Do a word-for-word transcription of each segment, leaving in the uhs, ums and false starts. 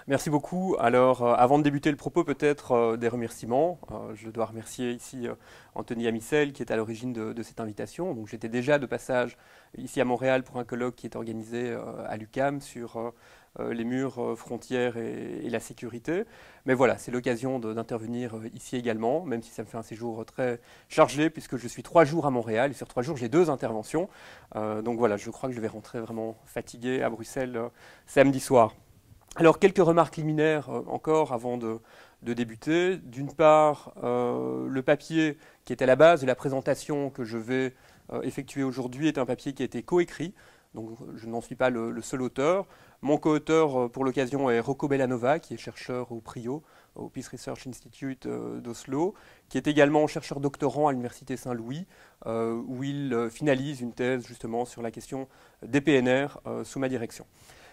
Merci beaucoup. Alors, euh, avant de débuter le propos, peut-être euh, des remerciements. Euh, je dois remercier ici euh, Anthony Amissel qui est à l'origine de, de cette invitation. Donc, j'étais déjà de passage ici à Montréal pour un colloque qui est organisé euh, à l'U Q A M sur euh, euh, les murs, euh, frontières et, et la sécurité. Mais voilà, c'est l'occasion de- d'intervenir euh, ici également, même si ça me fait un séjour très chargé puisque je suis trois jours à Montréal et sur trois jours j'ai deux interventions. Euh, donc voilà, je crois que je vais rentrer vraiment fatigué à Bruxelles euh, samedi soir. Alors, quelques remarques liminaires euh, encore avant de, de débuter. D'une part, euh, le papier qui est à la base de la présentation que je vais euh, effectuer aujourd'hui est un papier qui a été coécrit, donc je n'en suis pas le, le seul auteur. Mon co-auteur euh, pour l'occasion est Rocco Bellanova, qui est chercheur au PRIO, au Peace Research Institute euh, d'Oslo, qui est également chercheur doctorant à l'Université Saint-Louis, euh, où il euh, finalise une thèse justement sur la question des P N R euh, sous ma direction.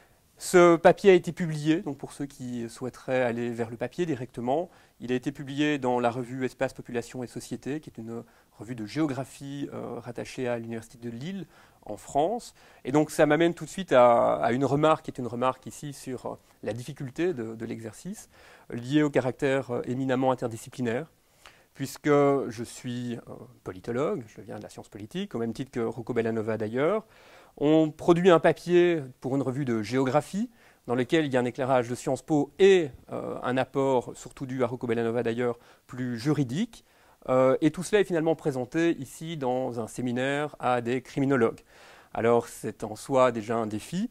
Ce papier a été publié, donc pour ceux qui souhaiteraient aller vers le papier directement, il a été publié dans la revue Espace, Population et Société, qui est une revue de géographie euh, rattachée à l'Université de Lille en France. Et donc ça m'amène tout de suite à, à une remarque, qui est une remarque ici sur euh, la difficulté de, de l'exercice, liée au caractère euh, éminemment interdisciplinaire, puisque je suis euh, politologue, je viens de la science politique, au même titre que Rocco Bellanova d'ailleurs. On produit un papier pour une revue de géographie, dans lequel il y a un éclairage de Sciences Po et euh, un apport, surtout dû à Rocco Bellanova d'ailleurs, plus juridique. Euh, et tout cela est finalement présenté ici dans un séminaire à des criminologues. Alors c'est en soi déjà un défi,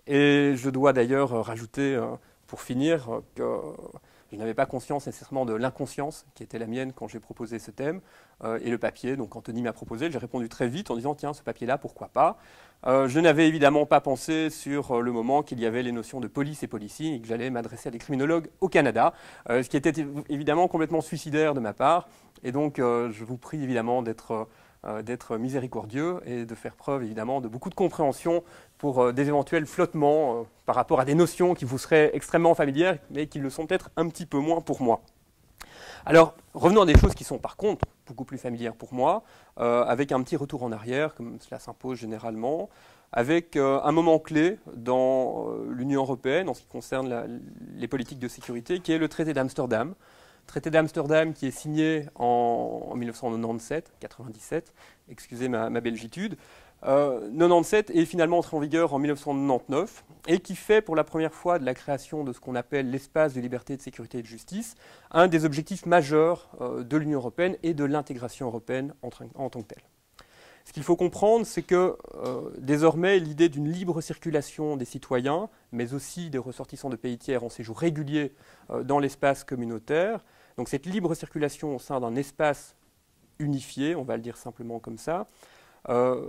et je dois d'ailleurs rajouter, euh, pour finir, euh, que je n'avais pas conscience nécessairement de l'inconscience qui était la mienne quand j'ai proposé ce thème. Euh, et le papier, donc Anthony m'a proposé, j'ai répondu très vite en disant tiens, ce papier-là, pourquoi pas. Euh, je n'avais évidemment pas pensé sur le moment qu'il y avait les notions de police et policy et que j'allais m'adresser à des criminologues au Canada, euh, ce qui était évidemment complètement suicidaire de ma part. Et donc, euh, je vous prie évidemment d'être euh, d'être miséricordieux et de faire preuve évidemment de beaucoup de compréhension pour euh, des éventuels flottements euh, par rapport à des notions qui vous seraient extrêmement familières, mais qui le sont peut-être un petit peu moins pour moi. Alors, revenons à des choses qui sont par contre beaucoup plus familières pour moi, euh, avec un petit retour en arrière, comme cela s'impose généralement, avec euh, un moment clé dans euh, l'Union européenne en ce qui concerne la, les politiques de sécurité, qui est le traité d'Amsterdam. Traité d'Amsterdam qui est signé en, en mille neuf cent quatre-vingt-dix-sept, quatre-vingt-dix-sept, excusez ma, ma belgitude, euh, quatre-vingt-dix-sept est finalement entré en vigueur en mille neuf cent quatre-vingt-dix-neuf et qui fait pour la première fois de la création de ce qu'on appelle l'espace de liberté, de sécurité et de justice un des objectifs majeurs euh, de l'Union européenne et de l'intégration européenne en, en tant que telle. Ce qu'il faut comprendre, c'est que euh, désormais, l'idée d'une libre circulation des citoyens, mais aussi des ressortissants de pays tiers en séjour régulier euh, dans l'espace communautaire, donc cette libre circulation au sein d'un espace unifié, on va le dire simplement comme ça, euh,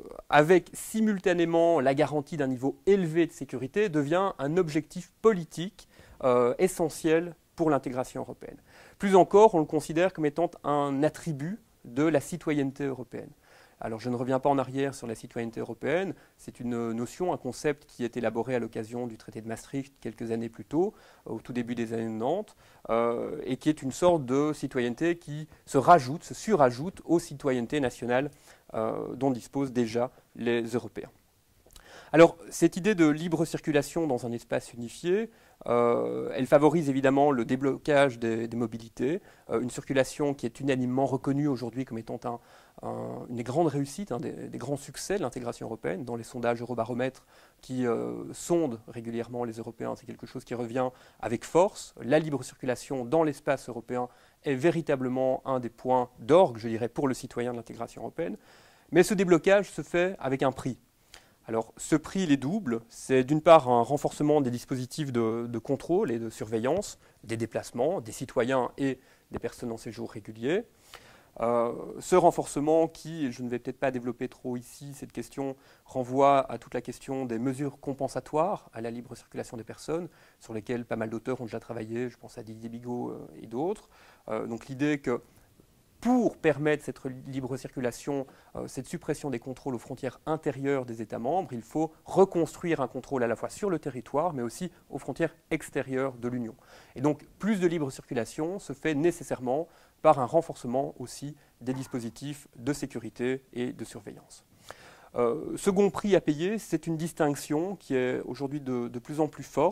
avec simultanément la garantie d'un niveau élevé de sécurité, devient un objectif politique euh, essentiel pour l'intégration européenne. Plus encore, on le considère comme étant un attribut de la citoyenneté européenne. Alors je ne reviens pas en arrière sur la citoyenneté européenne, c'est une notion, un concept qui est élaboré à l'occasion du traité de Maastricht quelques années plus tôt, au tout début des années quatre-vingt-dix, euh, et qui est une sorte de citoyenneté qui se rajoute, se surajoute aux citoyennetés nationales euh, dont disposent déjà les Européens. Alors, cette idée de libre circulation dans un espace unifié, euh, elle favorise évidemment le déblocage des, des mobilités, euh, une circulation qui est unanimement reconnue aujourd'hui comme étant un, un, une des grandes réussites, un des, des grands succès de l'intégration européenne. Dans les sondages Eurobaromètre qui euh, sondent régulièrement les Européens, c'est quelque chose qui revient avec force. La libre circulation dans l'espace européen est véritablement un des points d'orgue, je dirais, pour le citoyen de l'intégration européenne. Mais ce déblocage se fait avec un prix. Alors, ce prix, il est double. C'est d'une part un renforcement des dispositifs de, de contrôle et de surveillance des déplacements des citoyens et des personnes en séjour régulier. Euh, ce renforcement qui, je ne vais peut-être pas développer trop ici, cette question renvoie à toute la question des mesures compensatoires à la libre circulation des personnes, sur lesquelles pas mal d'auteurs ont déjà travaillé, je pense à Didier Bigot euh, et d'autres. Euh, donc l'idée que pour permettre cette libre circulation, euh, cette suppression des contrôles aux frontières intérieures des États membres, il faut reconstruire un contrôle à la fois sur le territoire, mais aussi aux frontières extérieures de l'Union. Et donc, plus de libre circulation se fait nécessairement par un renforcement aussi des dispositifs de sécurité et de surveillance. Euh, second prix à payer, c'est une distinction qui est aujourd'hui de, de plus en plus forte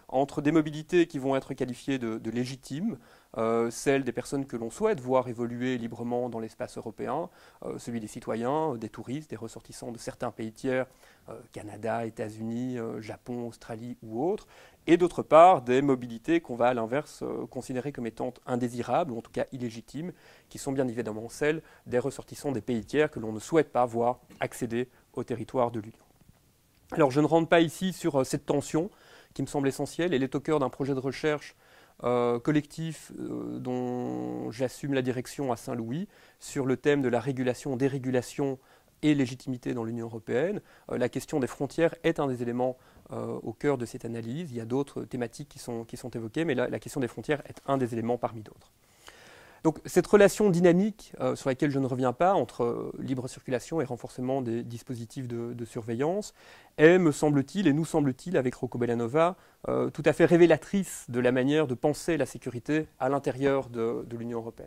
entre des mobilités qui vont être qualifiées de, de légitimes, euh, celles des personnes que l'on souhaite voir évoluer librement dans l'espace européen, euh, celui des citoyens, des touristes, des ressortissants de certains pays tiers, euh, Canada, États-Unis, euh, Japon, Australie ou autres, et d'autre part des mobilités qu'on va à l'inverse euh, considérer comme étant indésirables, ou en tout cas illégitimes, qui sont bien évidemment celles des ressortissants des pays tiers que l'on ne souhaite pas voir accéder au territoire de l'Union. Alors je ne rentre pas ici sur euh, cette tension qui me semble essentielle. Elle est au cœur d'un projet de recherche euh, collectif euh, dont j'assume la direction à Saint-Louis sur le thème de la régulation, dérégulation et légitimité dans l'Union européenne. Euh, la question des frontières est un des éléments euh, au cœur de cette analyse. Il y a d'autres thématiques qui sont, qui sont évoquées, mais la, la question des frontières est un des éléments parmi d'autres. Donc cette relation dynamique, euh, sur laquelle je ne reviens pas, entre euh, libre circulation et renforcement des dispositifs de, de surveillance, est, me semble-t-il, et nous semble-t-il, avec Rocco Bellanova, euh, tout à fait révélatrice de la manière de penser la sécurité à l'intérieur de, de l'Union européenne.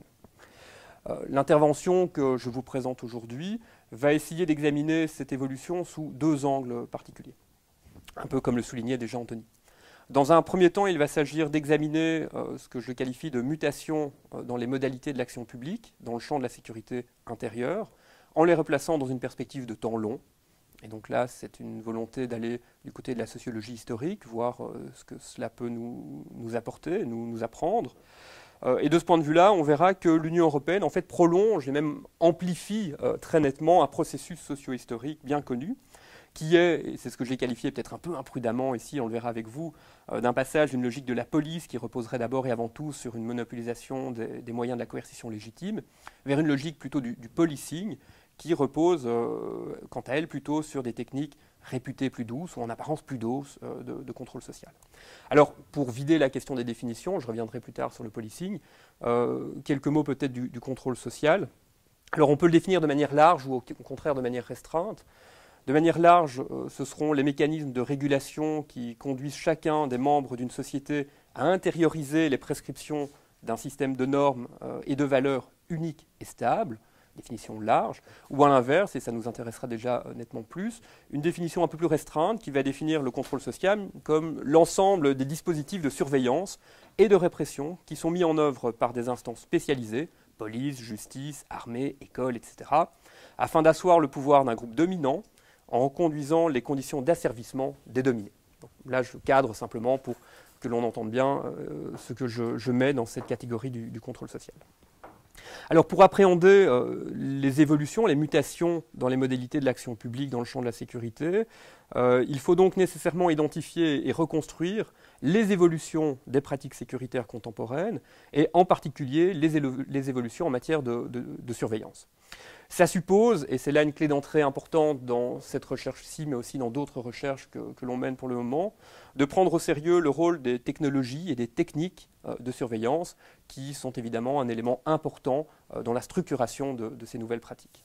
Euh, L'intervention que je vous présente aujourd'hui va essayer d'examiner cette évolution sous deux angles particuliers, un peu comme le soulignait déjà Anthony. Dans un premier temps, il va s'agir d'examiner euh, ce que je qualifie de mutation euh, dans les modalités de l'action publique, dans le champ de la sécurité intérieure, en les replaçant dans une perspective de temps long. Et donc là, c'est une volonté d'aller du côté de la sociologie historique, voir euh, ce que cela peut nous, nous apporter, nous, nous apprendre. Euh, et de ce point de vue-là, on verra que l'Union européenne, en fait, prolonge et même amplifie euh, très nettement un processus socio-historique bien connu, qui est, et c'est ce que j'ai qualifié peut-être un peu imprudemment ici, on le verra avec vous, euh, d'un passage d'une logique de la police qui reposerait d'abord et avant tout sur une monopolisation des, des moyens de la coercition légitime, vers une logique plutôt du, du policing, qui repose, euh, quant à elle, plutôt sur des techniques réputées plus douces, ou en apparence plus douces, euh, de, de contrôle social. Alors, pour vider la question des définitions, je reviendrai plus tard sur le policing, euh, quelques mots peut-être du, du contrôle social. Alors, on peut le définir de manière large ou au, au contraire de manière restreinte. De manière large, ce seront les mécanismes de régulation qui conduisent chacun des membres d'une société à intérioriser les prescriptions d'un système de normes et de valeurs uniques et stables, définition large, ou à l'inverse, et ça nous intéressera déjà nettement plus, une définition un peu plus restreinte qui va définir le contrôle social comme l'ensemble des dispositifs de surveillance et de répression qui sont mis en œuvre par des instances spécialisées, police, justice, armée, école, et cetera, afin d'asseoir le pouvoir d'un groupe dominant en conduisant les conditions d'asservissement des dominés. Donc, là, je cadre simplement pour que l'on entende bien euh, ce que je, je mets dans cette catégorie du, du contrôle social. Alors, pour appréhender euh, les évolutions, les mutations dans les modalités de l'action publique dans le champ de la sécurité, euh, il faut donc nécessairement identifier et reconstruire les évolutions des pratiques sécuritaires contemporaines et en particulier les, les évolutions en matière de, de, de surveillance. Ça suppose, et c'est là une clé d'entrée importante dans cette recherche-ci, mais aussi dans d'autres recherches que, que l'on mène pour le moment, de prendre au sérieux le rôle des technologies et des techniques euh, de surveillance, qui sont évidemment un élément important euh, dans la structuration de, de ces nouvelles pratiques.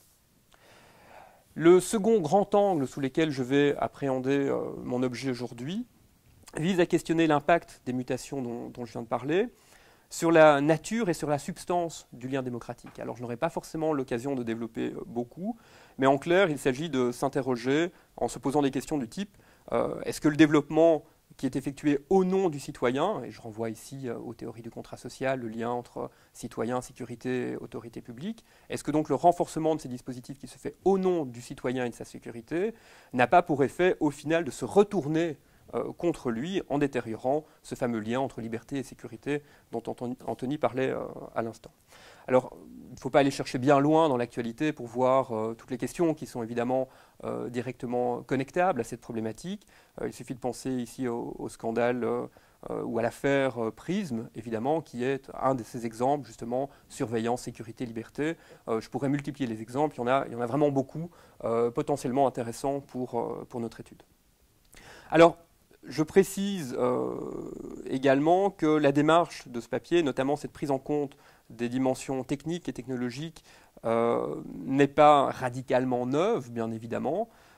Le second grand angle sous lequel je vais appréhender euh, mon objet aujourd'hui vise à questionner l'impact des mutations dont, dont je viens de parler, sur la nature et sur la substance du lien démocratique. Alors je n'aurai pas forcément l'occasion de développer beaucoup, mais en clair, il s'agit de s'interroger en se posant des questions du type euh, est-ce que le développement qui est effectué au nom du citoyen, et je renvoie ici euh, aux théories du contrat social, le lien entre citoyen, sécurité et autorité publique, est-ce que donc le renforcement de ces dispositifs qui se fait au nom du citoyen et de sa sécurité n'a pas pour effet au final de se retourner Euh, contre lui en détériorant ce fameux lien entre liberté et sécurité dont Anthony parlait euh, à l'instant. Alors, il ne faut pas aller chercher bien loin dans l'actualité pour voir euh, toutes les questions qui sont évidemment euh, directement connectables à cette problématique. Euh, il suffit de penser ici au, au scandale euh, euh, ou à l'affaire euh, Prism, évidemment, qui est un de ces exemples, justement, surveillance, sécurité, liberté. Euh, je pourrais multiplier les exemples, il y en a, il y en a vraiment beaucoup, euh, potentiellement intéressants pour, euh, pour notre étude. Alors, je précise euh, également que la démarche de ce papier, notamment cette prise en compte des dimensions techniques et technologiques, euh, n'est pas radicalement neuve, bien évidemment.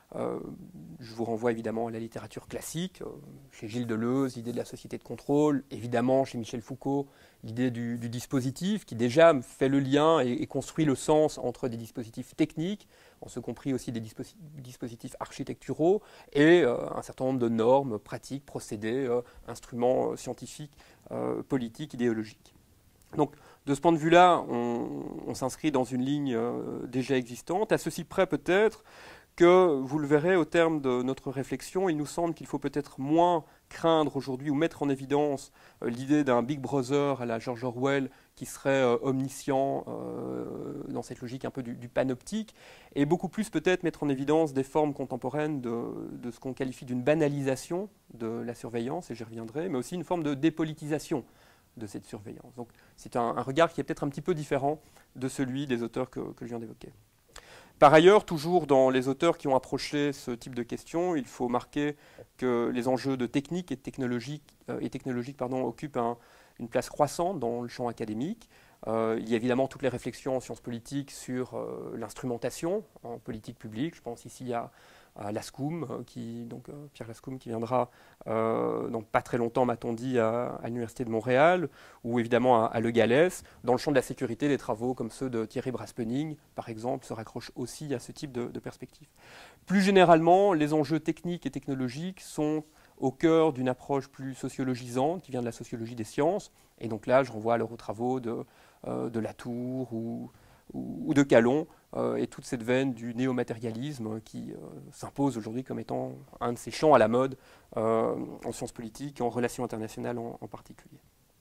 Euh, je vous renvoie évidemment à la littérature classique, euh, chez Gilles Deleuze, l'idée de la société de contrôle, évidemment chez Michel Foucault, l'idée du, du dispositif, qui déjà fait le lien et, et construit le sens entre des dispositifs techniques, en ce compris aussi des disposi dispositifs architecturaux, et euh, un certain nombre de normes, pratiques, procédés, euh, instruments euh, scientifiques, euh, politiques, idéologiques. Donc, de ce point de vue-là, on, on s'inscrit dans une ligne euh, déjà existante, à ceci près peut-être que, vous le verrez au terme de notre réflexion, il nous semble qu'il faut peut-être moins craindre aujourd'hui ou mettre en évidence euh, l'idée d'un Big Brother à la George Orwell qui serait euh, omniscient euh, dans cette logique un peu du, du panoptique, et beaucoup plus peut-être mettre en évidence des formes contemporaines de, de ce qu'on qualifie d'une banalisation de la surveillance, et j'y reviendrai, mais aussi une forme de dépolitisation de cette surveillance. Donc c'est un, un regard qui est peut-être un petit peu différent de celui des auteurs que, que je viens d'évoquer. Par ailleurs, toujours dans les auteurs qui ont approché ce type de questions, il faut marquer que les enjeux de technique et technologique, euh, et technologique pardon, occupent un, une place croissante dans le champ académique. Euh, il y a évidemment toutes les réflexions en sciences politiques sur euh, l'instrumentation en politique publique. Je pense ici à, à Lascum, qui, donc, euh, Pierre Lascum, qui viendra euh, dans pas très longtemps, m'a-t-on dit, à, à l'Université de Montréal, ou évidemment à, à Le Gallès. Dans le champ de la sécurité, des travaux comme ceux de Thierry Braspening, par exemple, se raccrochent aussi à ce type de, de perspective. Plus généralement, les enjeux techniques et technologiques sont au cœur d'une approche plus sociologisante qui vient de la sociologie des sciences. Et donc là, je renvoie alors aux travaux de, euh, de Latour ou, ou, ou de Calon, euh, et toute cette veine du néomatérialisme qui euh, s'impose aujourd'hui comme étant un de ces champs à la mode euh, en sciences politiques et en relations internationales en, en particulier.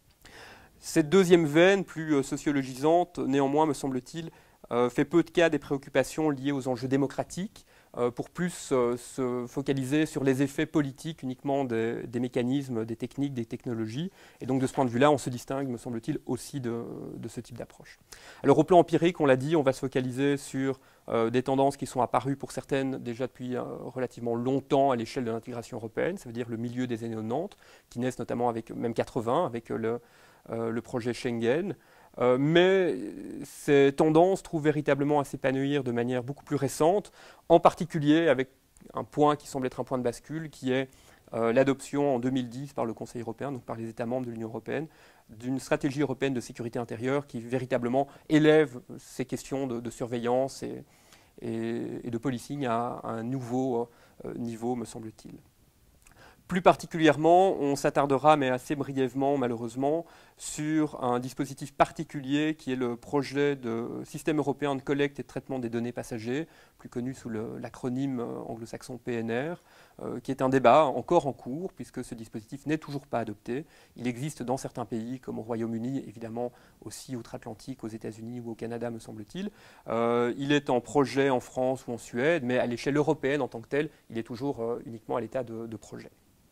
Cette deuxième veine, plus euh, sociologisante, néanmoins, me semble-t-il, euh, fait peu de cas des préoccupations liées aux enjeux démocratiques, euh, pour plus euh, se focaliser sur les effets politiques uniquement des, des mécanismes, des techniques, des technologies. Et donc de ce point de vue-là, on se distingue, me semble-t-il, aussi de, de ce type d'approche. Alors au plan empirique, on l'a dit, on va se focaliser sur euh, des tendances qui sont apparues pour certaines déjà depuis euh, relativement longtemps à l'échelle de l'intégration européenne, ça veut dire le milieu des années quatre-vingt-dix, qui naissent notamment avec, même quatre-vingts, avec le, euh, le projet Schengen. Euh, mais ces tendances trouvent véritablement à s'épanouir de manière beaucoup plus récente, en particulier avec un point qui semble être un point de bascule, qui est euh, l'adoption en deux mille dix par le Conseil européen, donc par les États membres de l'Union européenne, d'une stratégie européenne de sécurité intérieure qui véritablement élève ces questions de, de surveillance et, et, et de policing à, à un nouveau euh, niveau, me semble-t-il. Plus particulièrement, on s'attardera, mais assez brièvement malheureusement, sur un dispositif particulier qui est le projet de système européen de collecte et de traitement des données passagers, plus connu sous l'acronyme anglo-saxon P N R, euh, qui est un débat encore en cours, puisque ce dispositif n'est toujours pas adopté. Il existe dans certains pays, comme au Royaume-Uni, évidemment aussi outre-Atlantique, aux États-Unis ou au Canada, me semble-t-il. Euh, il est en projet en France ou en Suède, mais à l'échelle européenne en tant que tel, il est toujours euh, uniquement à l'état de, de projet.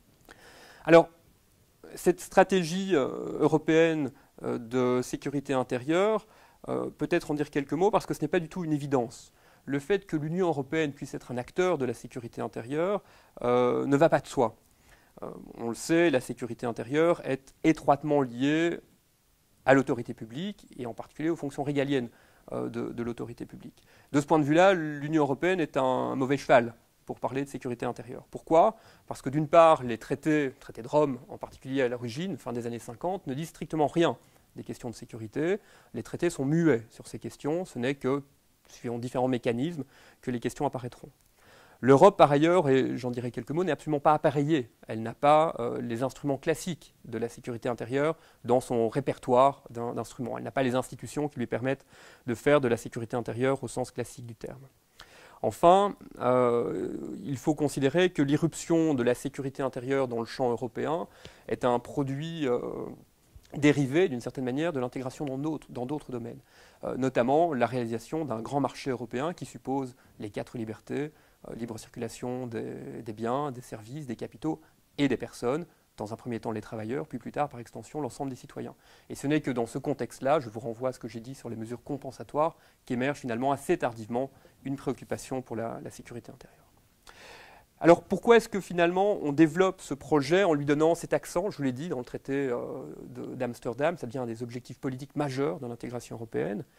Alors, cette stratégie euh, européenne euh, de sécurité intérieure, euh, peut-être en dire quelques mots, parce que ce n'est pas du tout une évidence. Le fait que l'Union européenne puisse être un acteur de la sécurité intérieure euh, ne va pas de soi. Euh, on le sait, la sécurité intérieure est étroitement liée à l'autorité publique, et en particulier aux fonctions régaliennes euh, de, de l'autorité publique. De ce point de vue-là, l'Union européenne est un mauvais cheval pour parler de sécurité intérieure. Pourquoi? Parce que d'une part, les traités, traités de Rome en particulier à l'origine, fin des années cinquante, ne disent strictement rien des questions de sécurité. Les traités sont muets sur ces questions, ce n'est que, suivant différents mécanismes, que les questions apparaîtront. L'Europe, par ailleurs, et j'en dirai quelques mots, n'est absolument pas appareillée. Elle n'a pas euh, les instruments classiques de la sécurité intérieure dans son répertoire d'instruments. Elle n'a pas les institutions qui lui permettent de faire de la sécurité intérieure au sens classique du terme. Enfin, euh, il faut considérer que l'irruption de la sécurité intérieure dans le champ européen est un produit euh, dérivé, d'une certaine manière, de l'intégration dans d'autres domaines, euh, notamment la réalisation d'un grand marché européen qui suppose les quatre libertés, euh, libre circulation des, des biens, des services, des capitaux et des personnes, dans un premier temps les travailleurs, puis plus tard, par extension, l'ensemble des citoyens. Et ce n'est que dans ce contexte-là, je vous renvoie à ce que j'ai dit sur les mesures compensatoires, qu'émerge finalement assez tardivement une préoccupation pour la, la sécurité intérieure. Alors pourquoi est-ce que finalement on développe ce projet en lui donnant cet accent? Je vous l'ai dit, dans le traité euh, d'Amsterdam, ça devient un des objectifs politiques majeurs de l'intégration européenne.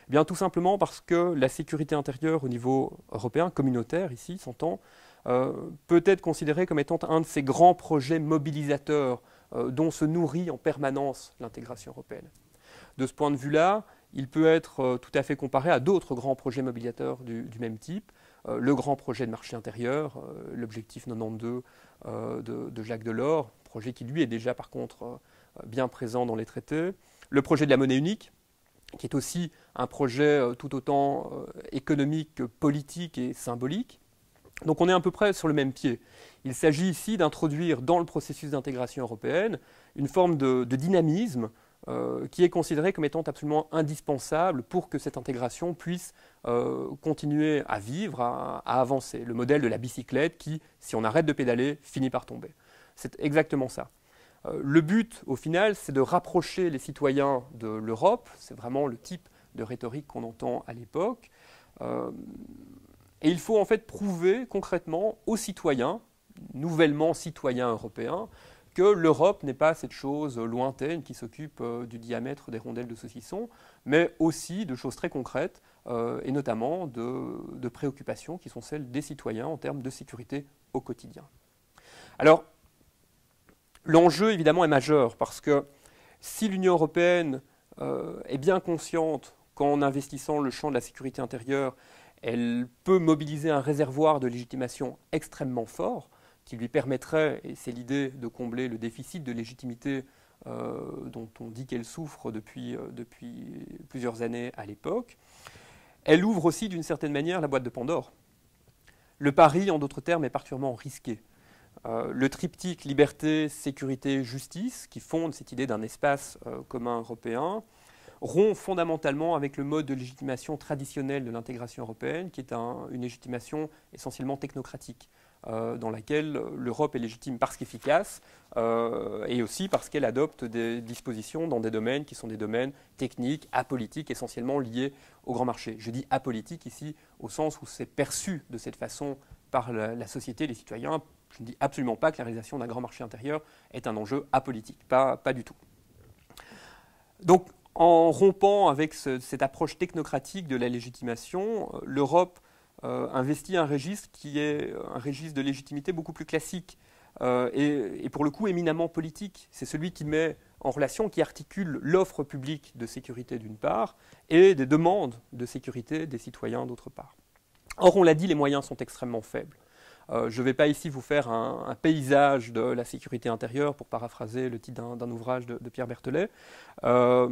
Eh bien, tout simplement parce que la sécurité intérieure au niveau européen, communautaire ici, s'entend, euh, peut être considérée comme étant un de ces grands projets mobilisateurs euh, dont se nourrit en permanence l'intégration européenne. De ce point de vue-là, il peut être euh, tout à fait comparé à d'autres grands projets mobilisateurs du, du même type. Euh, le grand projet de marché intérieur, euh, l'objectif quatre-vingt-douze euh, de, de Jacques Delors, projet qui lui est déjà par contre euh, bien présent dans les traités. Le projet de la monnaie unique, qui est aussi un projet euh, tout autant euh, économique que politique et symbolique. Donc on est à peu près sur le même pied. Il s'agit ici d'introduire dans le processus d'intégration européenne une forme de, de dynamisme euh, qui est considérée comme étant absolument indispensable pour que cette intégration puisse euh, continuer à vivre, à, à avancer. Le modèle de la bicyclette qui, si on arrête de pédaler, finit par tomber. C'est exactement ça. Euh, le but, au final, c'est de rapprocher les citoyens de l'Europe. C'est vraiment le type de rhétorique qu'on entend à l'époque. Euh, Et il faut en fait prouver concrètement aux citoyens, nouvellement citoyens européens, que l'Europe n'est pas cette chose lointaine qui s'occupe euh, du diamètre des rondelles de saucisson, mais aussi de choses très concrètes, euh, et notamment de, de préoccupations qui sont celles des citoyens en termes de sécurité au quotidien. Alors, l'enjeu évidemment est majeur, parce que si l'Union européenne euh, est bien consciente qu'en investissant le champ de la sécurité intérieure, elle peut mobiliser un réservoir de légitimation extrêmement fort qui lui permettrait, et c'est l'idée, de combler le déficit de légitimité euh, dont on dit qu'elle souffre depuis, euh, depuis plusieurs années à l'époque. Elle ouvre aussi d'une certaine manière la boîte de Pandore. Le pari, en d'autres termes, est particulièrement risqué. Euh, le triptyque liberté, sécurité, justice, qui fonde cette idée d'un espace euh, commun européen, rompt fondamentalement avec le mode de légitimation traditionnel de l'intégration européenne, qui est un, une légitimation essentiellement technocratique, euh, dans laquelle l'Europe est légitime parce qu'efficace, euh, et aussi parce qu'elle adopte des dispositions dans des domaines qui sont des domaines techniques, apolitiques, essentiellement liés au grand marché. Je dis apolitique ici au sens où c'est perçu de cette façon par la, la société, les citoyens. Je ne dis absolument pas que la réalisation d'un grand marché intérieur est un enjeu apolitique, pas, pas du tout. Donc, en rompant avec ce, cette approche technocratique de la légitimation, l'Europe euh, investit un registre qui est un registre de légitimité beaucoup plus classique euh, et, et pour le coup éminemment politique. C'est celui qui met en relation, qui articule l'offre publique de sécurité d'une part et des demandes de sécurité des citoyens d'autre part. Or, on l'a dit, les moyens sont extrêmement faibles. Euh, je ne vais pas ici vous faire un, un paysage de la sécurité intérieure, pour paraphraser le titre d'un ouvrage de, de Pierre Berthelet. Euh,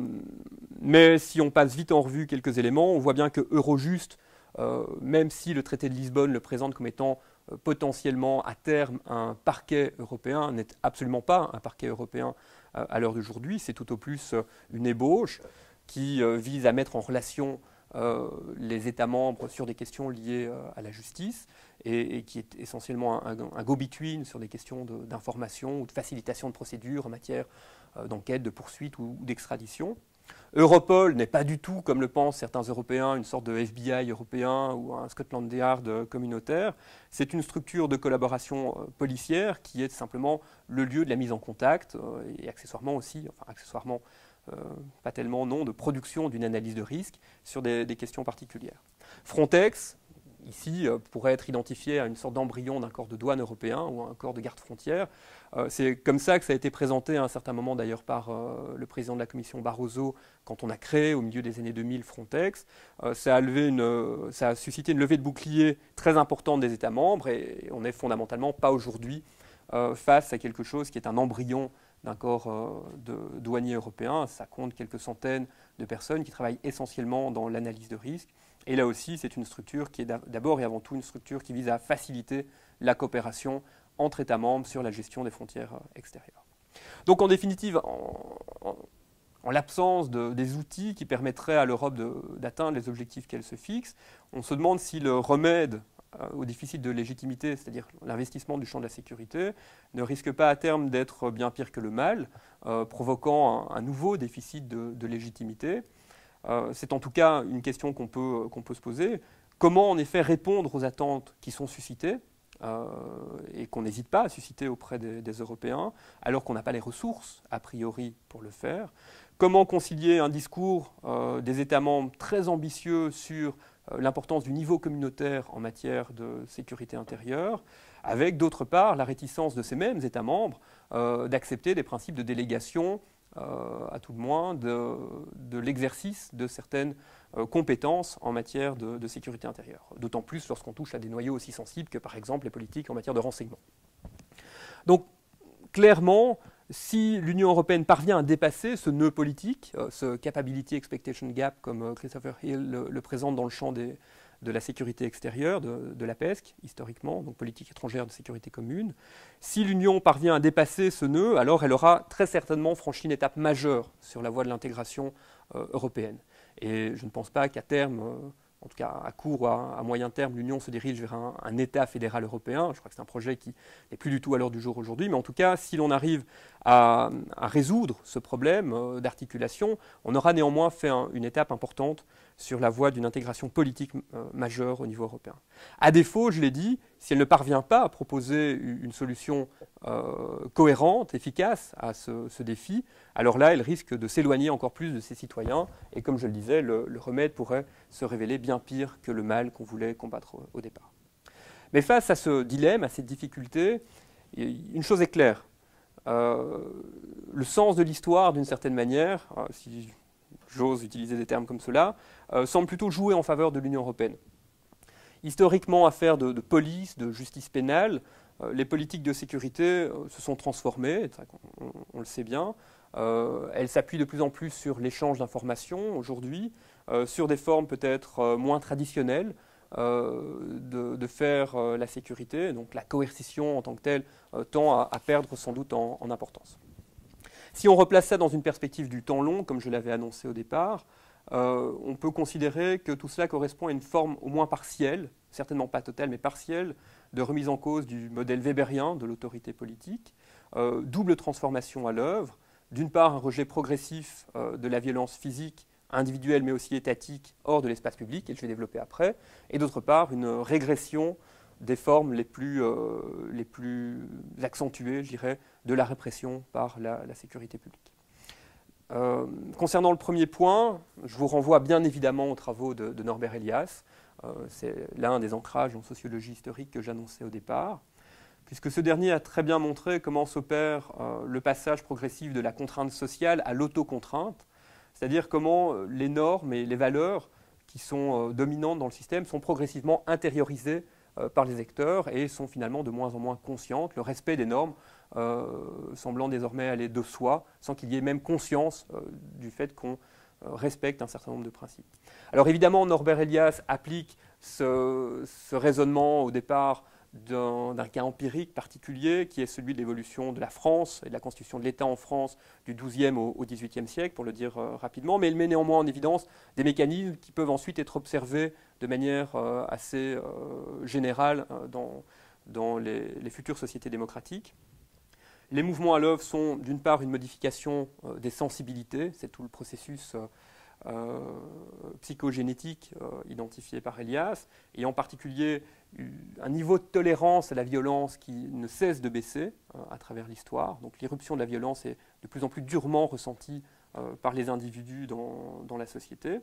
mais si on passe vite en revue quelques éléments, on voit bien que Eurojust, euh, même si le traité de Lisbonne le présente comme étant euh, potentiellement à terme un parquet européen, n'est absolument pas un parquet européen euh, à l'heure d'aujourd'hui. C'est tout au plus euh, une ébauche qui euh, vise à mettre en relation Euh, les États membres sur des questions liées euh, à la justice et, et qui est essentiellement un, un, un go-between sur des questions d'information ou de facilitation de procédures en matière euh, d'enquête, de poursuite ou, ou d'extradition. Europol n'est pas du tout, comme le pensent certains Européens, une sorte de F B I européen ou un Scotland Yard communautaire. C'est une structure de collaboration euh, policière qui est simplement le lieu de la mise en contact euh, et accessoirement aussi, enfin accessoirement, Euh, pas tellement non, de production d'une analyse de risque sur des, des questions particulières. Frontex, ici, euh, pourrait être identifié à une sorte d'embryon d'un corps de douane européen ou un corps de garde-frontière. Euh, c'est comme ça que ça a été présenté à un certain moment d'ailleurs par euh, le président de la commission Barroso quand on a créé au milieu des années deux mille Frontex. Euh, ça, a levé une, euh, ça a suscité une levée de bouclier très importante des États membres et, et on n'est fondamentalement pas aujourd'hui euh, face à quelque chose qui est un embryon d'un corps euh, de douaniers européens. Ça compte quelques centaines de personnes qui travaillent essentiellement dans l'analyse de risque. Et là aussi, c'est une structure qui est d'abord et avant tout une structure qui vise à faciliter la coopération entre États membres sur la gestion des frontières extérieures. Donc en définitive, en, en, en l'absence de, des outils qui permettraient à l'Europe d'atteindre les objectifs qu'elle se fixe, on se demande si le remède au déficit de légitimité, c'est-à-dire l'investissement du champ de la sécurité, ne risque pas à terme d'être bien pire que le mal, euh, provoquant un, un nouveau déficit de, de légitimité. Euh, c'est en tout cas une question qu'on peut, qu'on peut se poser. Comment en effet répondre aux attentes qui sont suscitées euh, et qu'on n'hésite pas à susciter auprès des, des Européens, alors qu'on n'a pas les ressources a priori pour le faire? Comment concilier un discours euh, des États membres très ambitieux sur euh, l'importance du niveau communautaire en matière de sécurité intérieure, avec d'autre part la réticence de ces mêmes États membres euh, d'accepter des principes de délégation, euh, à tout le moins, de, de l'exercice de certaines euh, compétences en matière de, de sécurité intérieure. D'autant plus lorsqu'on touche à des noyaux aussi sensibles que par exemple les politiques en matière de renseignement. Donc clairement, si l'Union européenne parvient à dépasser ce nœud politique, euh, ce capability expectation gap, comme euh, Christopher Hill le, le présente dans le champ des, de la sécurité extérieure, de, de la PESC, historiquement, donc politique étrangère de sécurité commune, si l'Union parvient à dépasser ce nœud, alors elle aura très certainement franchi une étape majeure sur la voie de l'intégration euh, européenne. Et je ne pense pas qu'à terme, euh, en tout cas à court ou à, à moyen terme, l'Union se dirige vers un, un État fédéral européen. Je crois que c'est un projet qui n'est plus du tout à l'ordre du jour aujourd'hui. Mais en tout cas, si l'on arrive à, à résoudre ce problème euh, d'articulation, on aura néanmoins fait un, une étape importante sur la voie d'une intégration politique euh, majeure au niveau européen. À défaut, je l'ai dit, si elle ne parvient pas à proposer une solution euh, cohérente, efficace à ce, ce défi, alors là, elle risque de s'éloigner encore plus de ses citoyens. Et comme je le disais, le, le remède pourrait se révéler bien pire que le mal qu'on voulait combattre au, au départ. Mais face à ce dilemme, à cette difficulté, une chose est claire. Euh, le sens de l'histoire, d'une certaine manière, euh, si j'ose utiliser des termes comme cela, euh, semble plutôt jouer en faveur de l'Union européenne. Historiquement, affaire de, de police, de justice pénale, euh, les politiques de sécurité euh, se sont transformées, on, on le sait bien. Euh, elles s'appuient de plus en plus sur l'échange d'informations aujourd'hui, euh, sur des formes peut-être euh, moins traditionnelles euh, de, de faire euh, la sécurité. Donc la coercition en tant que telle euh, tend à, à perdre sans doute en, en importance. Si on replace ça dans une perspective du temps long, comme je l'avais annoncé au départ, euh, on peut considérer que tout cela correspond à une forme au moins partielle, certainement pas totale, mais partielle, de remise en cause du modèle weberien de l'autorité politique, euh, double transformation à l'œuvre, d'une part un rejet progressif euh, de la violence physique, individuelle mais aussi étatique, hors de l'espace public, et je vais développer après, et d'autre part une régression des formes les plus, euh, les plus accentuées, je dirais, de la répression par la, la sécurité publique. Euh, concernant le premier point, je vous renvoie bien évidemment aux travaux de, de Norbert Elias. Euh, c'est l'un des ancrages en sociologie historique que j'annonçais au départ, puisque ce dernier a très bien montré comment s'opère euh, le passage progressif de la contrainte sociale à l'autocontrainte, c'est-à-dire comment euh, les normes et les valeurs qui sont euh, dominantes dans le système sont progressivement intériorisées euh, par les acteurs et sont finalement de moins en moins conscientes, le respect des normes euh, semblant désormais aller de soi, sans qu'il y ait même conscience euh, du fait qu'on euh, respecte un certain nombre de principes. Alors évidemment, Norbert Elias applique ce, ce raisonnement au départ d'un cas empirique particulier qui est celui de l'évolution de la France et de la constitution de l'État en France du douzième au dix-huitième siècle, pour le dire euh, rapidement, mais il met néanmoins en évidence des mécanismes qui peuvent ensuite être observés de manière euh, assez euh, générale euh, dans, dans les, les futures sociétés démocratiques. Les mouvements à l'œuvre sont d'une part une modification euh, des sensibilités, c'est tout le processus euh, Euh, psychogénétique euh, identifié par Elias, et en particulier un niveau de tolérance à la violence qui ne cesse de baisser euh, à travers l'histoire. Donc l'irruption de la violence est de plus en plus durement ressentie euh, par les individus dans, dans la société.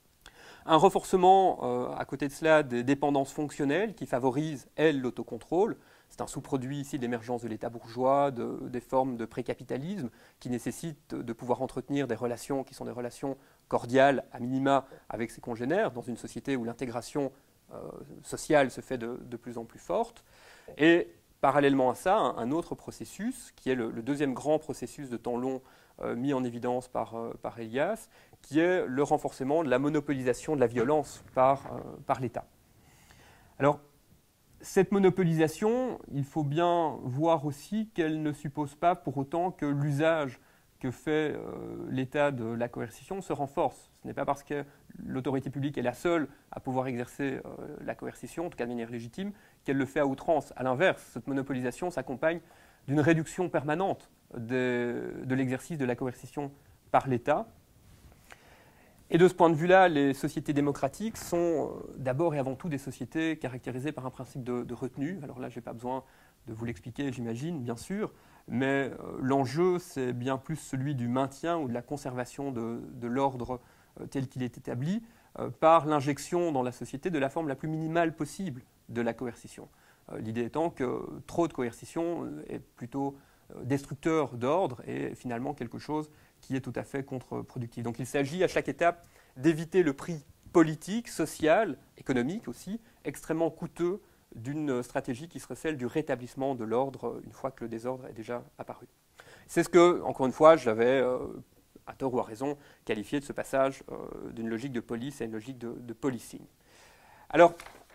Un renforcement, euh, à côté de cela, des dépendances fonctionnelles qui favorisent, elles, l'autocontrôle. C'est un sous-produit ici de l'émergence de l'État bourgeois, de, des formes de précapitalisme qui nécessitent de pouvoir entretenir des relations qui sont des relations cordiales, à minima, avec ses congénères, dans une société où l'intégration euh, sociale se fait de, de plus en plus forte. Et parallèlement à ça, un, un autre processus, qui est le, le deuxième grand processus de temps long euh, mis en évidence par, euh, par Elias, qui est le renforcement de la monopolisation de la violence par, euh, par l'État. Alors, cette monopolisation, il faut bien voir aussi qu'elle ne suppose pas pour autant que l'usage que fait euh, l'État de la coercition se renforce. Ce n'est pas parce que l'autorité publique est la seule à pouvoir exercer euh, la coercition, en tout cas de manière légitime, qu'elle le fait à outrance. À l'inverse, cette monopolisation s'accompagne d'une réduction permanente de, de l'exercice de la coercition par l'État. Et de ce point de vue-là, les sociétés démocratiques sont d'abord et avant tout des sociétés caractérisées par un principe de, de retenue. Alors là, je n'ai pas besoin de vous l'expliquer, j'imagine, bien sûr, mais euh, l'enjeu, c'est bien plus celui du maintien ou de la conservation de, de l'ordre euh, tel qu'il est établi euh, par l'injection dans la société de la forme la plus minimale possible de la coercition. Euh, l'idée étant que trop de coercition est plutôt euh, destructeur d'ordre et finalement quelque chose qui est tout à fait contre-productif. Donc il s'agit à chaque étape d'éviter le prix politique, social, économique aussi, extrêmement coûteux d'une stratégie qui serait celle du rétablissement de l'ordre une fois que le désordre est déjà apparu. C'est ce que, encore une fois, j'avais, euh, à tort ou à raison, qualifié de ce passage euh, d'une logique de police à une logique de, de policing. Alors,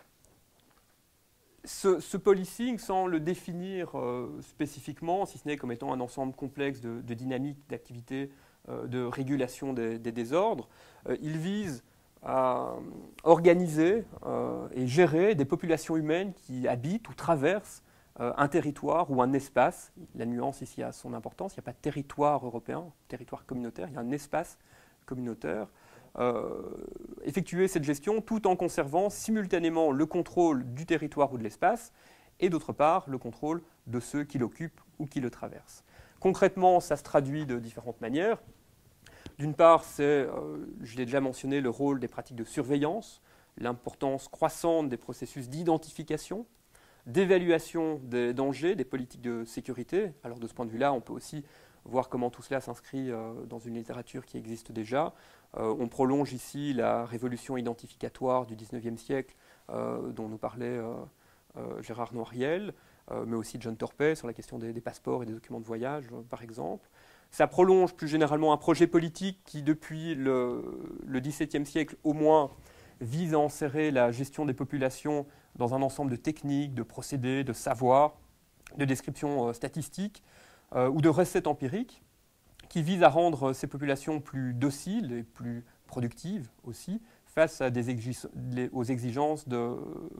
ce, ce policing, sans le définir euh, spécifiquement, si ce n'est comme étant un ensemble complexe de, de dynamiques, d'activités, euh, de régulation des, des désordres, euh, il vise à organiser euh, et gérer des populations humaines qui habitent ou traversent euh, un territoire ou un espace. La nuance ici a son importance, il n'y a pas de territoire européen, territoire communautaire, il y a un espace communautaire. Euh, effectuer cette gestion tout en conservant simultanément le contrôle du territoire ou de l'espace et d'autre part le contrôle de ceux qui l'occupent ou qui le traversent. Concrètement, ça se traduit de différentes manières. D'une part, c'est, euh, je l'ai déjà mentionné, le rôle des pratiques de surveillance, l'importance croissante des processus d'identification, d'évaluation des dangers, des politiques de sécurité. Alors de ce point de vue-là, on peut aussi voir comment tout cela s'inscrit euh, dans une littérature qui existe déjà. Euh, on prolonge ici la révolution identificatoire du dix-neuvième siècle, euh, dont nous parlait euh, euh, Gérard Noiriel, euh, mais aussi John Torpey sur la question des, des passeports et des documents de voyage, euh, par exemple. Ça prolonge plus généralement un projet politique qui, depuis le, le dix-septième siècle au moins, vise à enserrer la gestion des populations dans un ensemble de techniques, de procédés, de savoirs, de descriptions euh, statistiques euh, ou de recettes empiriques qui visent à rendre ces populations plus dociles et plus productives aussi face à des exig- aux exigences de,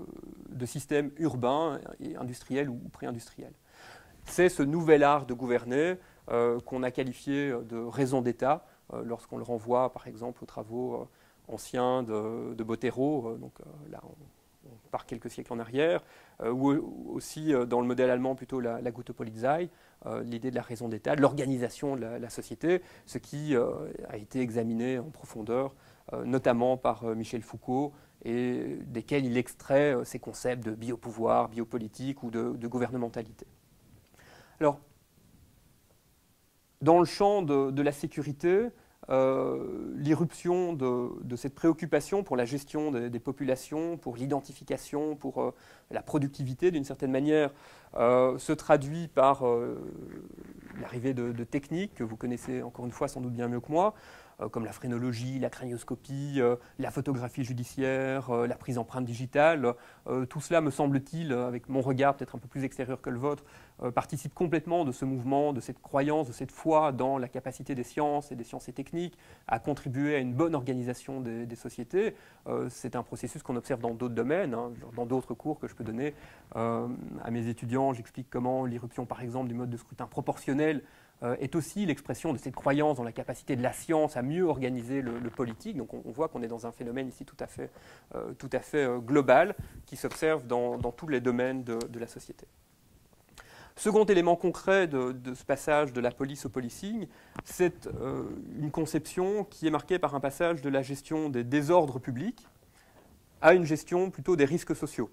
de systèmes urbains et industriels ou pré-industriels. C'est ce nouvel art de gouverner euh, qu'on a qualifié de raison d'État euh, lorsqu'on le renvoie par exemple aux travaux euh, anciens de, de Botero, euh, donc euh, là on, on part quelques siècles en arrière, euh, ou aussi euh, dans le modèle allemand plutôt la, la Gute-Polizei, euh, l'idée de la raison d'État, de l'organisation de la, la société, ce qui euh, a été examiné en profondeur, euh, notamment par euh, Michel Foucault, et desquels il extrait euh, ces concepts de biopouvoir, biopolitique ou de, de gouvernementalité. Alors, dans le champ de, de la sécurité, euh, l'irruption de, de cette préoccupation pour la gestion des, des populations, pour l'identification, pour euh, la productivité d'une certaine manière, euh, se traduit par euh, l'arrivée de, de techniques que vous connaissez encore une fois sans doute bien mieux que moi, euh, comme la phrénologie, la cranioscopie, euh, la photographie judiciaire, euh, la prise d'empreintes digitales. Euh, tout cela, me semble-t-il, avec mon regard peut-être un peu plus extérieur que le vôtre, euh, participe complètement de ce mouvement, de cette croyance, de cette foi dans la capacité des sciences et des sciences et techniques à contribuer à une bonne organisation des, des sociétés. Euh, c'est un processus qu'on observe dans d'autres domaines, hein, dans d'autres cours que je peux donner euh, à mes étudiants. J'explique comment l'irruption, par exemple, du mode de scrutin proportionnel euh, est aussi l'expression de cette croyance dans la capacité de la science à mieux organiser le, le politique. Donc on, on voit qu'on est dans un phénomène ici tout à fait, euh, tout à fait euh, global qui s'observe dans, dans tous les domaines de, de la société. Second élément concret de, de ce passage de la police au policing, c'est euh, une conception qui est marquée par un passage de la gestion des désordres publics à une gestion plutôt des risques sociaux.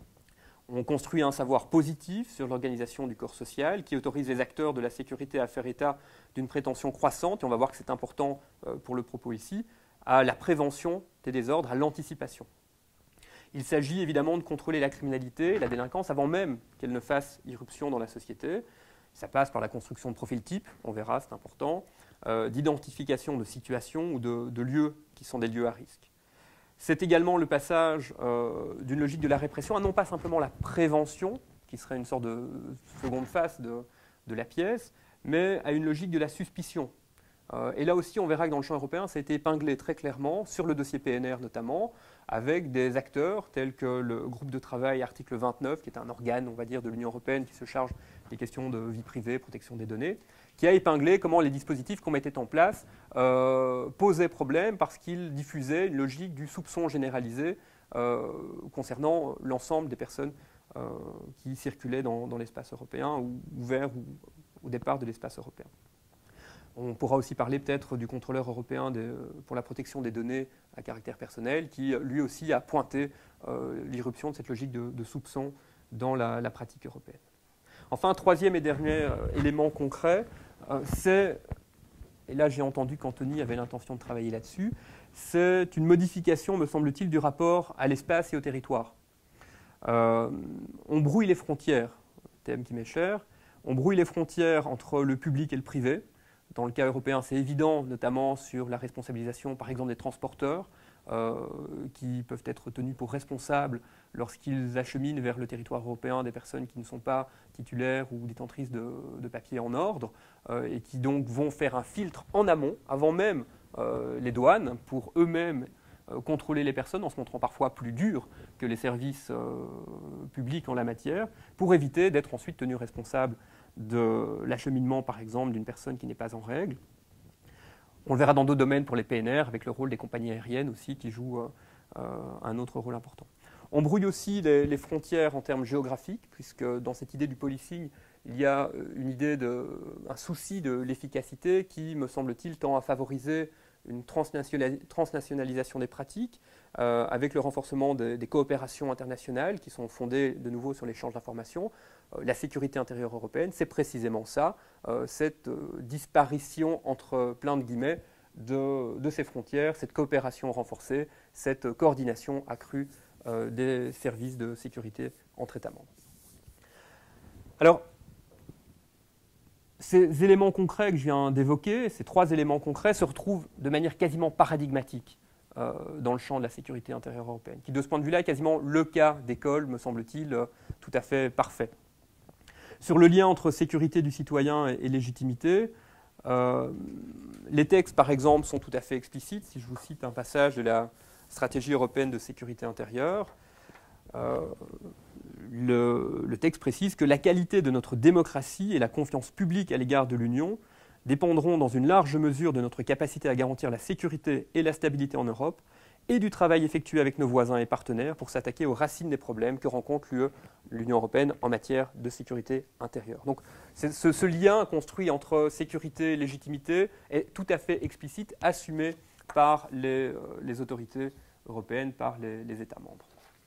On construit un savoir positif sur l'organisation du corps social qui autorise les acteurs de la sécurité à faire état d'une prétention croissante, et on va voir que c'est important euh, pour le propos ici, à la prévention des désordres, à l'anticipation. Il s'agit évidemment de contrôler la criminalité et la délinquance avant même qu'elle ne fasse irruption dans la société. Ça passe par la construction de profils types, on verra, c'est important, euh, d'identification de situations ou de, de lieux qui sont des lieux à risque. C'est également le passage euh, d'une logique de la répression à non pas simplement la prévention, qui serait une sorte de seconde face de, de la pièce, mais à une logique de la suspicion. Euh, et là aussi, on verra que dans le champ européen, ça a été épinglé très clairement, sur le dossier P N R notamment, avec des acteurs tels que le groupe de travail article vingt-neuf, qui est un organe, on va dire, de l'Union européenne qui se charge des questions de vie privée, protection des données, qui a épinglé comment les dispositifs qu'on mettait en place euh, posaient problème parce qu'ils diffusaient une logique du soupçon généralisé euh, concernant l'ensemble des personnes euh, qui circulaient dans, dans l'espace européen ou, ou vers ou au départ de l'espace européen. On pourra aussi parler peut-être du contrôleur européen de, pour la protection des données à caractère personnel, qui lui aussi a pointé euh, l'irruption de cette logique de, de soupçon dans la, la pratique européenne. Enfin, un troisième et dernier euh, élément concret, euh, c'est, et là j'ai entendu qu'Anthony avait l'intention de travailler là-dessus, c'est une modification, me semble-t-il, du rapport à l'espace et au territoire. Euh, on brouille les frontières, thème qui m'est cher, on brouille les frontières entre le public et le privé. Dans le cas européen, c'est évident, notamment sur la responsabilisation, par exemple, des transporteurs, euh, qui peuvent être tenus pour responsables lorsqu'ils acheminent vers le territoire européen des personnes qui ne sont pas titulaires ou détentrices de, de papiers en ordre, euh, et qui donc vont faire un filtre en amont, avant même euh, les douanes, pour eux-mêmes euh, contrôler les personnes, en se montrant parfois plus durs que les services euh, publics en la matière, pour éviter d'être ensuite tenus responsables de l'acheminement, par exemple, d'une personne qui n'est pas en règle. On le verra dans d'autres domaines pour les P N R, avec le rôle des compagnies aériennes aussi, qui jouent euh, un autre rôle important. On brouille aussi les, les frontières en termes géographiques, puisque dans cette idée du policing, il y a une idée de, un souci de l'efficacité qui, me semble-t-il, tend à favoriser une transnationalisation des pratiques, euh, avec le renforcement des, des coopérations internationales qui sont fondées de nouveau sur l'échange d'informations. Euh, la sécurité intérieure européenne, c'est précisément ça, euh, cette euh, disparition entre plein de guillemets de, de ces frontières, cette coopération renforcée, cette coordination accrue euh, des services de sécurité entre États membres. Alors, ces éléments concrets que je viens d'évoquer, ces trois éléments concrets, se retrouvent de manière quasiment paradigmatique euh, dans le champ de la sécurité intérieure européenne, qui de ce point de vue-là est quasiment le cas d'école, me semble-t-il, euh, tout à fait parfait. Sur le lien entre sécurité du citoyen et, et légitimité, euh, les textes, par exemple, sont tout à fait explicites. Si je vous cite un passage de la stratégie européenne de sécurité intérieure, euh, Le, le texte précise que la qualité de notre démocratie et la confiance publique à l'égard de l'Union dépendront dans une large mesure de notre capacité à garantir la sécurité et la stabilité en Europe et du travail effectué avec nos voisins et partenaires pour s'attaquer aux racines des problèmes que rencontre l'Union européenne en matière de sécurité intérieure. Donc ce, ce lien construit entre sécurité et légitimité est tout à fait explicite, assumé par les, les autorités européennes, par les, les États membres.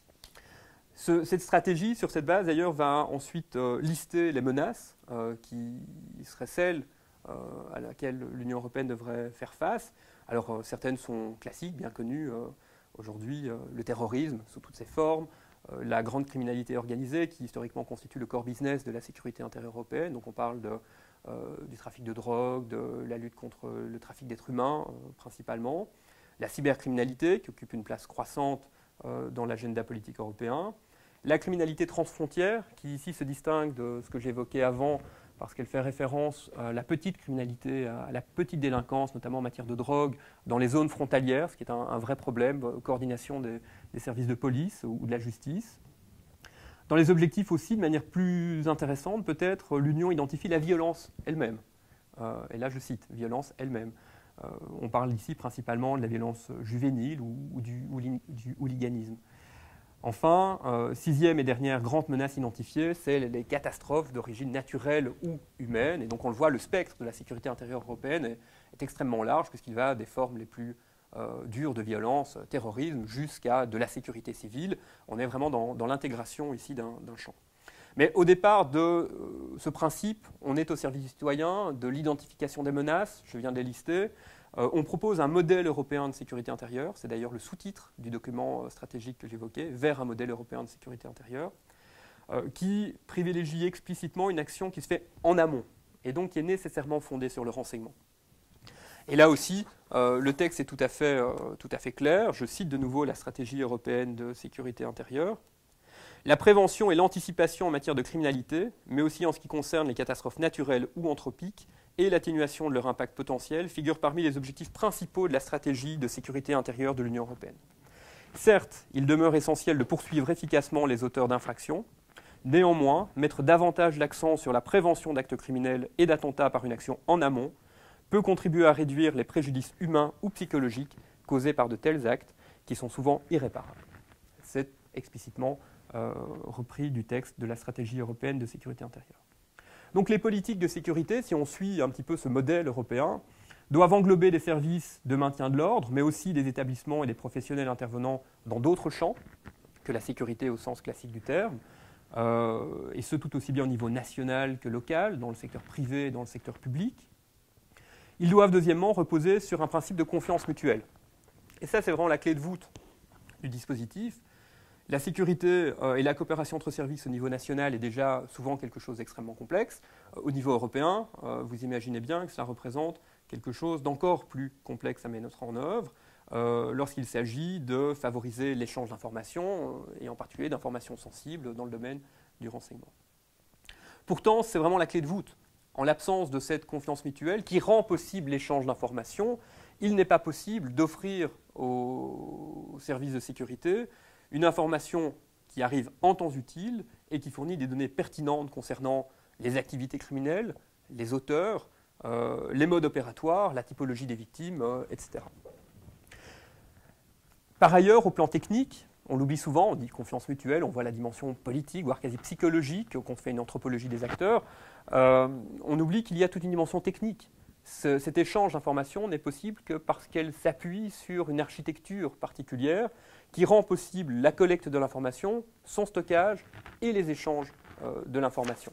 Ce, cette stratégie, sur cette base, d'ailleurs, va ensuite euh, lister les menaces euh, qui seraient celles euh, à laquelle l'Union européenne devrait faire face. Alors, euh, certaines sont classiques, bien connues. Euh, Aujourd'hui, euh, le terrorisme, sous toutes ses formes, euh, la grande criminalité organisée, qui historiquement constitue le core business de la sécurité intérieure européenne. Donc, on parle de, euh, du trafic de drogue, de la lutte contre le trafic d'êtres humains, euh, principalement. La cybercriminalité, qui occupe une place croissante euh, dans l'agenda politique européen. La criminalité transfrontière, qui ici se distingue de ce que j'évoquais avant, parce qu'elle fait référence à la petite criminalité, à la petite délinquance, notamment en matière de drogue, dans les zones frontalières, ce qui est un, un vrai problème, coordination des, des services de police ou de la justice. Dans les objectifs aussi, de manière plus intéressante, peut-être, l'Union identifie la violence elle-même. Euh, et là, je cite, violence elle-même. Euh, on parle ici principalement de la violence juvénile ou, ou du, du hooliganisme. Enfin, euh, sixième et dernière grande menace identifiée, c'est les catastrophes d'origine naturelle ou humaine. Et donc on le voit, le spectre de la sécurité intérieure européenne est, est extrêmement large, puisqu'il va des formes les plus euh, dures de violence, terrorisme, jusqu'à de la sécurité civile. On est vraiment dans, dans l'intégration ici d'un champ. Mais au départ de euh, ce principe, on est au service du citoyen, de l'identification des menaces, je viens de les lister. Euh, on propose un modèle européen de sécurité intérieure, c'est d'ailleurs le sous-titre du document stratégique que j'évoquais, vers un modèle européen de sécurité intérieure, euh, qui privilégie explicitement une action qui se fait en amont, et donc qui est nécessairement fondée sur le renseignement. Et là aussi, euh, le texte est tout à fait, euh, tout à fait clair. Je cite de nouveau la stratégie européenne de sécurité intérieure. La prévention et l'anticipation en matière de criminalité, mais aussi en ce qui concerne les catastrophes naturelles ou anthropiques, et l'atténuation de leur impact potentiel figurent parmi les objectifs principaux de la stratégie de sécurité intérieure de l'Union européenne. Certes, il demeure essentiel de poursuivre efficacement les auteurs d'infractions. Néanmoins, mettre davantage l'accent sur la prévention d'actes criminels et d'attentats par une action en amont peut contribuer à réduire les préjudices humains ou psychologiques causés par de tels actes qui sont souvent irréparables. C'est explicitement euh, repris du texte de la stratégie européenne de sécurité intérieure. Donc les politiques de sécurité, si on suit un petit peu ce modèle européen, doivent englober des services de maintien de l'ordre, mais aussi des établissements et des professionnels intervenant dans d'autres champs que la sécurité au sens classique du terme, euh, et ce tout aussi bien au niveau national que local, dans le secteur privé et dans le secteur public. Ils doivent deuxièmement reposer sur un principe de confiance mutuelle. Et ça, c'est vraiment la clé de voûte du dispositif. La sécurité euh, et la coopération entre services au niveau national est déjà souvent quelque chose d'extrêmement complexe. Euh, au niveau européen, euh, vous imaginez bien que ça représente quelque chose d'encore plus complexe à mettre en œuvre euh, lorsqu'il s'agit de favoriser l'échange d'informations, euh, et en particulier d'informations sensibles dans le domaine du renseignement. Pourtant, c'est vraiment la clé de voûte. En l'absence de cette confiance mutuelle qui rend possible l'échange d'informations, il n'est pas possible d'offrir aux services de sécurité une information qui arrive en temps utile et qui fournit des données pertinentes concernant les activités criminelles, les auteurs, euh, les modes opératoires, la typologie des victimes, euh, et cetera. Par ailleurs, au plan technique, on l'oublie souvent, on dit confiance mutuelle, on voit la dimension politique, voire quasi psychologique, quand on fait une anthropologie des acteurs. Euh, on oublie qu'il y a toute une dimension technique. Ce, cet échange d'informations n'est possible que parce qu'elle s'appuie sur une architecture particulière qui rend possible la collecte de l'information, son stockage et les échanges euh, de l'information.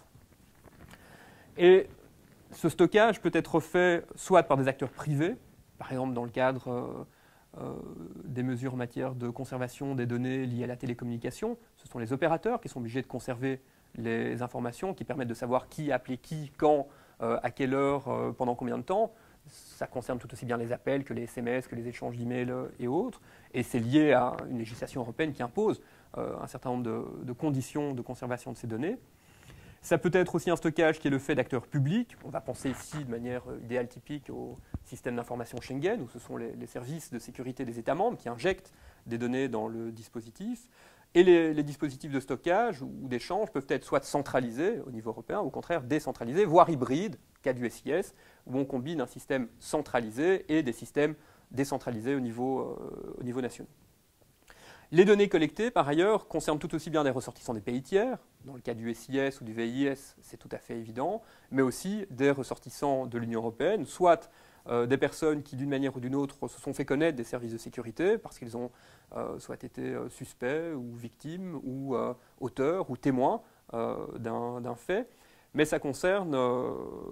Et ce stockage peut être fait soit par des acteurs privés, par exemple dans le cadre euh, euh, des mesures en matière de conservation des données liées à la télécommunication. Ce sont les opérateurs qui sont obligés de conserver les informations qui permettent de savoir qui a appelé qui, quand, euh, à quelle heure, euh, pendant combien de temps. Ça concerne tout aussi bien les appels que les S M S, que les échanges d'emails et autres. Et c'est lié à une législation européenne qui impose euh, un certain nombre de, de conditions de conservation de ces données. Ça peut être aussi un stockage qui est le fait d'acteurs publics. On va penser ici de manière idéale typique au système d'information Schengen, où ce sont les, les services de sécurité des États membres qui injectent des données dans le dispositif. Et les, les dispositifs de stockage ou d'échange peuvent être soit centralisés au niveau européen, ou au contraire décentralisés, voire hybrides, cas du S I S, où on combine un système centralisé et des systèmes décentralisés au niveau, euh, au niveau national. Les données collectées, par ailleurs, concernent tout aussi bien des ressortissants des pays tiers, dans le cas du S I S ou du V I S, c'est tout à fait évident, mais aussi des ressortissants de l'Union européenne, soit euh, des personnes qui, d'une manière ou d'une autre, se sont fait connaître des services de sécurité parce qu'ils ont euh, soit été euh, suspects ou victimes ou euh, auteurs ou témoins euh, d'un, d'un fait, mais ça concerne euh,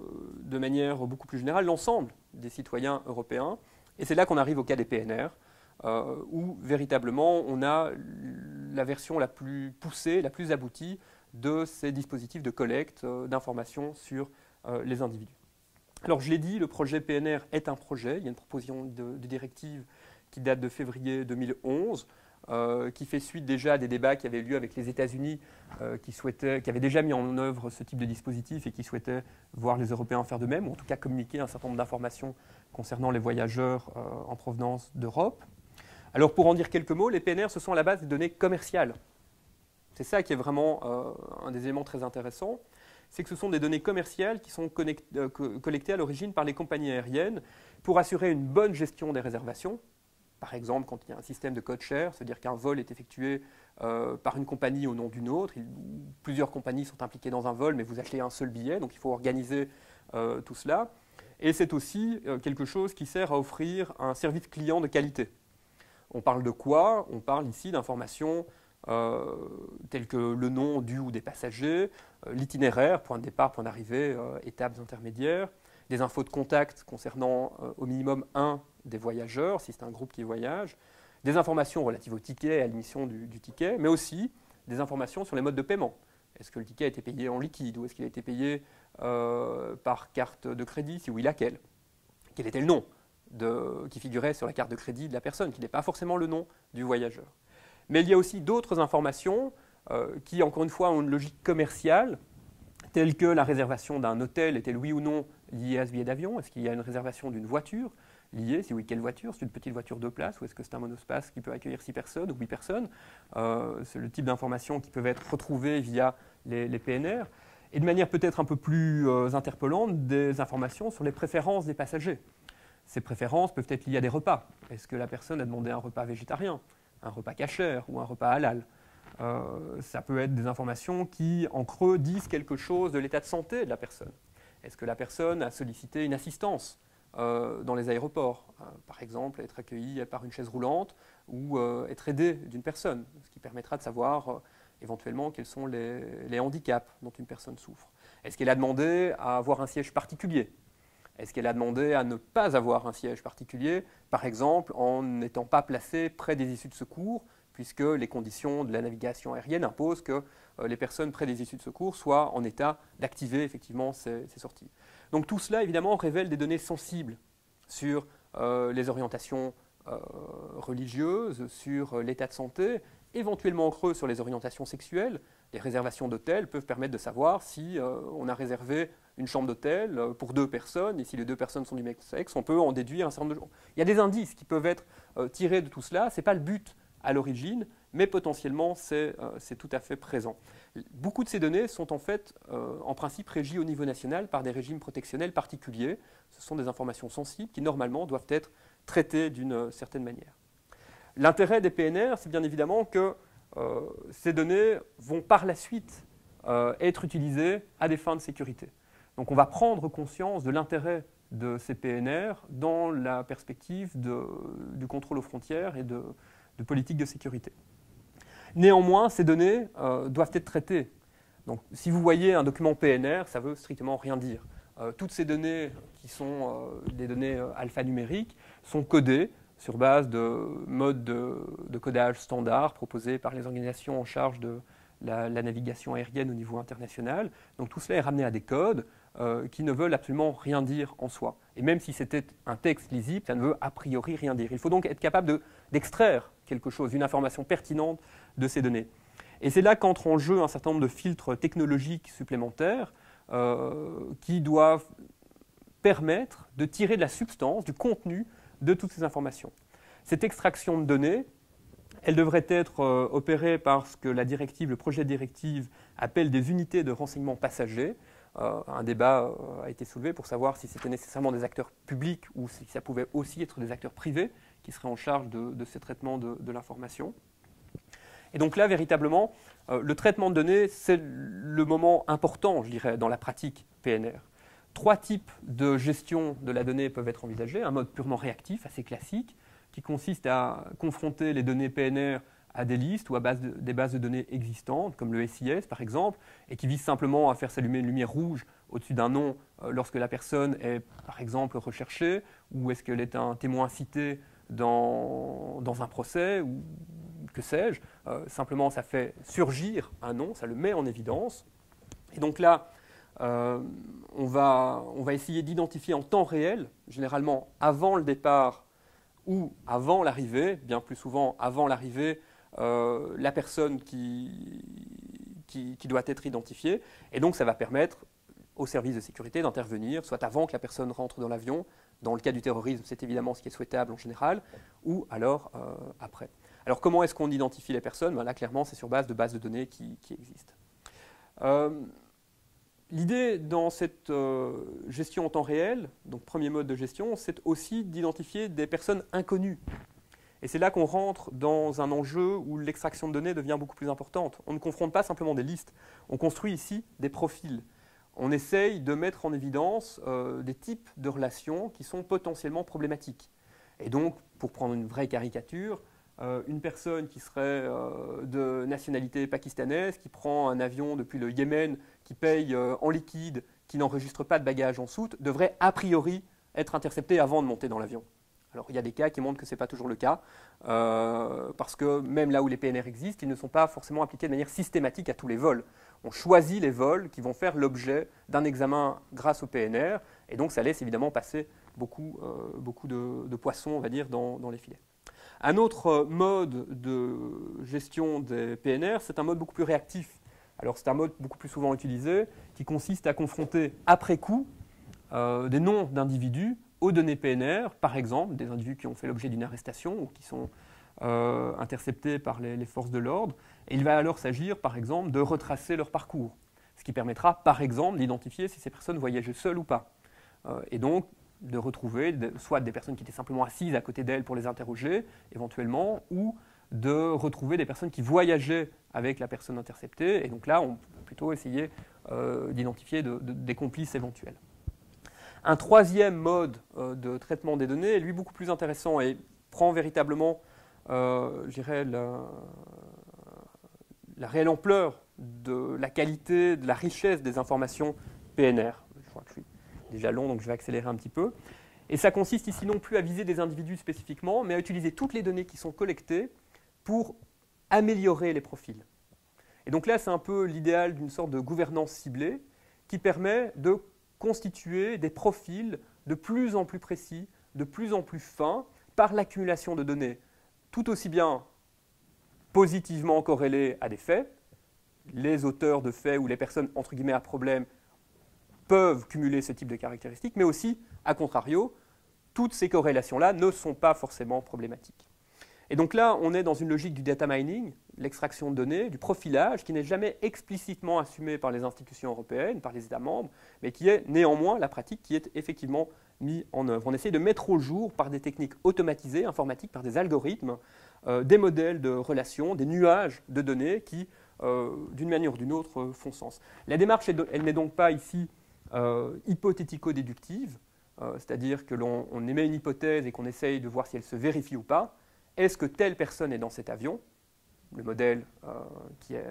de manière beaucoup plus générale l'ensemble des citoyens européens, et c'est là qu'on arrive au cas des P N R, Euh, où véritablement on a la version la plus poussée, la plus aboutie de ces dispositifs de collecte euh, d'informations sur euh, les individus. Alors je l'ai dit, le projet P N R est un projet, il y a une proposition de, de directive qui date de février deux mille onze, euh, qui fait suite déjà à des débats qui avaient eu lieu avec les États-Unis, euh, qui, souhaitaient, qui avaient déjà mis en œuvre ce type de dispositif et qui souhaitaient voir les Européens faire de même, ou en tout cas communiquer un certain nombre d'informations concernant les voyageurs euh, en provenance d'Europe. Alors pour en dire quelques mots, les P N R, ce sont à la base des données commerciales. C'est ça qui est vraiment euh, un des éléments très intéressants, c'est que ce sont des données commerciales qui sont connect, euh, collectées à l'origine par les compagnies aériennes pour assurer une bonne gestion des réservations. Par exemple, quand il y a un système de code share, c'est-à-dire qu'un vol est effectué euh, par une compagnie au nom d'une autre, il, plusieurs compagnies sont impliquées dans un vol, mais vous achetez un seul billet, donc il faut organiser euh, tout cela. Et c'est aussi euh, quelque chose qui sert à offrir un service client de qualité. On parle de quoi? On parle ici d'informations euh, telles que le nom du ou des passagers, euh, l'itinéraire, point de départ, point d'arrivée, euh, étapes intermédiaires, des infos de contact concernant euh, au minimum un des voyageurs, si c'est un groupe qui voyage, des informations relatives au ticket et à l'émission du, du ticket, mais aussi des informations sur les modes de paiement. Est-ce que le ticket a été payé en liquide ou est-ce qu'il a été payé euh, par carte de crédit, si oui, laquelle? Quel était le nom De, qui figurait sur la carte de crédit de la personne, qui n'est pas forcément le nom du voyageur. Mais il y a aussi d'autres informations euh, qui, encore une fois, ont une logique commerciale, telle que la réservation d'un hôtel est-elle oui ou non liée à ce billet d'avion? Est-ce qu'il y a une réservation d'une voiture liée? Si oui, quelle voiture? C'est une petite voiture de place ou est-ce que c'est un monospace qui peut accueillir six personnes ou huit personnes? euh, C'est le type d'informations qui peuvent être retrouvées via les, les P N R. Et de manière peut-être un peu plus euh, interpellante, des informations sur les préférences des passagers. Ces préférences peuvent être liées à des repas. Est-ce que la personne a demandé un repas végétarien, un repas kasher ou un repas halal? Euh, ça peut être des informations qui, en creux, disent quelque chose de l'état de santé de la personne. Est-ce que la personne a sollicité une assistance euh, dans les aéroports, euh, par exemple, être accueillie par une chaise roulante ou euh, être aidée d'une personne, ce qui permettra de savoir euh, éventuellement quels sont les, les handicaps dont une personne souffre. Est-ce qu'elle a demandé à avoir un siège particulier? Est-ce qu'elle a demandé à ne pas avoir un siège particulier, par exemple en n'étant pas placée près des issues de secours, puisque les conditions de la navigation aérienne imposent que euh, les personnes près des issues de secours soient en état d'activer effectivement ces, ces sorties. Donc tout cela, évidemment, révèle des données sensibles sur euh, les orientations euh, religieuses, sur euh, l'état de santé, éventuellement en creux sur les orientations sexuelles. Les réservations d'hôtels peuvent permettre de savoir si euh, on a réservé une chambre d'hôtel pour deux personnes, et si les deux personnes sont du même sexe, on peut en déduire un certain nombre de... Il y a des indices qui peuvent être euh, tirés de tout cela. Ce n'est pas le but à l'origine, mais potentiellement c'est euh, tout à fait présent. Beaucoup de ces données sont en fait, euh, en principe, régies au niveau national par des régimes protectionnels particuliers. Ce sont des informations sensibles qui, normalement, doivent être traitées d'une certaine manière. L'intérêt des P N R, c'est bien évidemment que euh, ces données vont par la suite euh, être utilisées à des fins de sécurité. Donc on va prendre conscience de l'intérêt de ces P N R dans la perspective de, du contrôle aux frontières et de, de politique de sécurité. Néanmoins, ces données euh, doivent être traitées. Donc si vous voyez un document P N R, ça ne veut strictement rien dire. Euh, toutes ces données, qui sont euh, des données euh, alphanumériques, sont codées sur base de modes de, de codage standards proposés par les organisations en charge de la, la navigation aérienne au niveau international. Donc tout cela est ramené à des codes euh, qui ne veulent absolument rien dire en soi. Et même si c'était un texte lisible, ça ne veut a priori rien dire. Il faut donc être capable d'extraire quelque chose, une information pertinente de ces données. Et c'est là qu'entrent en jeu un certain nombre de filtres technologiques supplémentaires euh, qui doivent permettre de tirer de la substance, du contenu de toutes ces informations. Cette extraction de données, elle devrait être euh, opérée par ce que la directive, le projet de directive appelle des unités de renseignement passager. Euh, un débat euh, a été soulevé pour savoir si c'était nécessairement des acteurs publics ou si ça pouvait aussi être des acteurs privés qui seraient en charge de, de ce traitement de, de l'information. Et donc là, véritablement, euh, le traitement de données, c'est le moment important, je dirais, dans la pratique P N R. Trois types de gestion de la donnée peuvent être envisagés. Un mode purement réactif, assez classique, qui consiste à confronter les données P N R à des listes ou à base de, des bases de données existantes, comme le S I S par exemple, et qui vise simplement à faire s'allumer une lumière rouge au-dessus d'un nom euh, lorsque la personne est, par exemple, recherchée, ou est-ce qu'elle est un témoin cité dans, dans un procès, ou que sais-je. Euh, simplement, ça fait surgir un nom, ça le met en évidence. Et donc là, euh, on, va, on va essayer d'identifier en temps réel, généralement avant le départ ou avant l'arrivée, bien plus souvent avant l'arrivée, euh, la personne qui, qui, qui doit être identifiée. Et donc, ça va permettre aux services de sécurité d'intervenir, soit avant que la personne rentre dans l'avion. Dans le cas du terrorisme, c'est évidemment ce qui est souhaitable en général, ou alors euh, après. Alors, comment est-ce qu'on identifie les personnes? Ben là, clairement, c'est sur base de bases de données qui, qui existent. Euh, L'idée dans cette euh, gestion en temps réel, donc premier mode de gestion, c'est aussi d'identifier des personnes inconnues. Et c'est là qu'on rentre dans un enjeu où l'extraction de données devient beaucoup plus importante. On ne confronte pas simplement des listes, on construit ici des profils. On essaye de mettre en évidence euh, des types de relations qui sont potentiellement problématiques. Et donc, pour prendre une vraie caricature, euh, une personne qui serait euh, de nationalité pakistanaise, qui prend un avion depuis le Yémen, qui paye euh, en liquide, qui n'enregistre pas de bagages en soute, devrait a priori être interceptée avant de monter dans l'avion. Alors, il y a des cas qui montrent que ce n'est pas toujours le cas, euh, parce que même là où les P N R existent, ils ne sont pas forcément appliqués de manière systématique à tous les vols. On choisit les vols qui vont faire l'objet d'un examen grâce au P N R, et donc ça laisse évidemment passer beaucoup, euh, beaucoup de, de poissons, on va dire, dans, dans les filets. Un autre mode de gestion des P N R, c'est un mode beaucoup plus réactif. Alors c'est un mode beaucoup plus souvent utilisé, qui consiste à confronter après coup euh, des noms d'individus aux données P N R, par exemple, des individus qui ont fait l'objet d'une arrestation ou qui sont euh, interceptés par les, les forces de l'ordre. Et il va alors s'agir, par exemple, de retracer leur parcours, ce qui permettra, par exemple, d'identifier si ces personnes voyageaient seules ou pas. Euh, et donc, de retrouver de, soit des personnes qui étaient simplement assises à côté d'elles pour les interroger, éventuellement, ou de retrouver des personnes qui voyageaient avec la personne interceptée. Et donc là, on peut plutôt essayer euh, d'identifier de, de, des complices éventuels. Un troisième mode euh, de traitement des données est lui beaucoup plus intéressant et prend véritablement, euh, je dirais, la, la réelle ampleur de la qualité, de la richesse des informations P N R. Je crois que je suis déjà long, donc je vais accélérer un petit peu. Et ça consiste ici non plus à viser des individus spécifiquement, mais à utiliser toutes les données qui sont collectées pour améliorer les profils. Et donc là, c'est un peu l'idéal d'une sorte de gouvernance ciblée qui permet de constituer des profils de plus en plus précis, de plus en plus fins, par l'accumulation de données, tout aussi bien positivement corrélées à des faits. Les auteurs de faits ou les personnes entre guillemets à problème peuvent cumuler ce type de caractéristiques, mais aussi, à contrario, toutes ces corrélations-là ne sont pas forcément problématiques. Et donc là, on est dans une logique du data mining, l'extraction de données, du profilage, qui n'est jamais explicitement assumé par les institutions européennes, par les États membres, mais qui est néanmoins la pratique qui est effectivement mise en œuvre. On essaie de mettre au jour, par des techniques automatisées, informatiques, par des algorithmes, euh, des modèles de relations, des nuages de données qui, euh, d'une manière ou d'une autre, euh, font sens. La démarche, elle, elle n'est donc pas ici euh, hypothético-déductive, euh, c'est-à-dire que l'on on émet une hypothèse et qu'on essaye de voir si elle se vérifie ou pas. Est-ce que telle personne est dans cet avion? Le modèle euh, qui est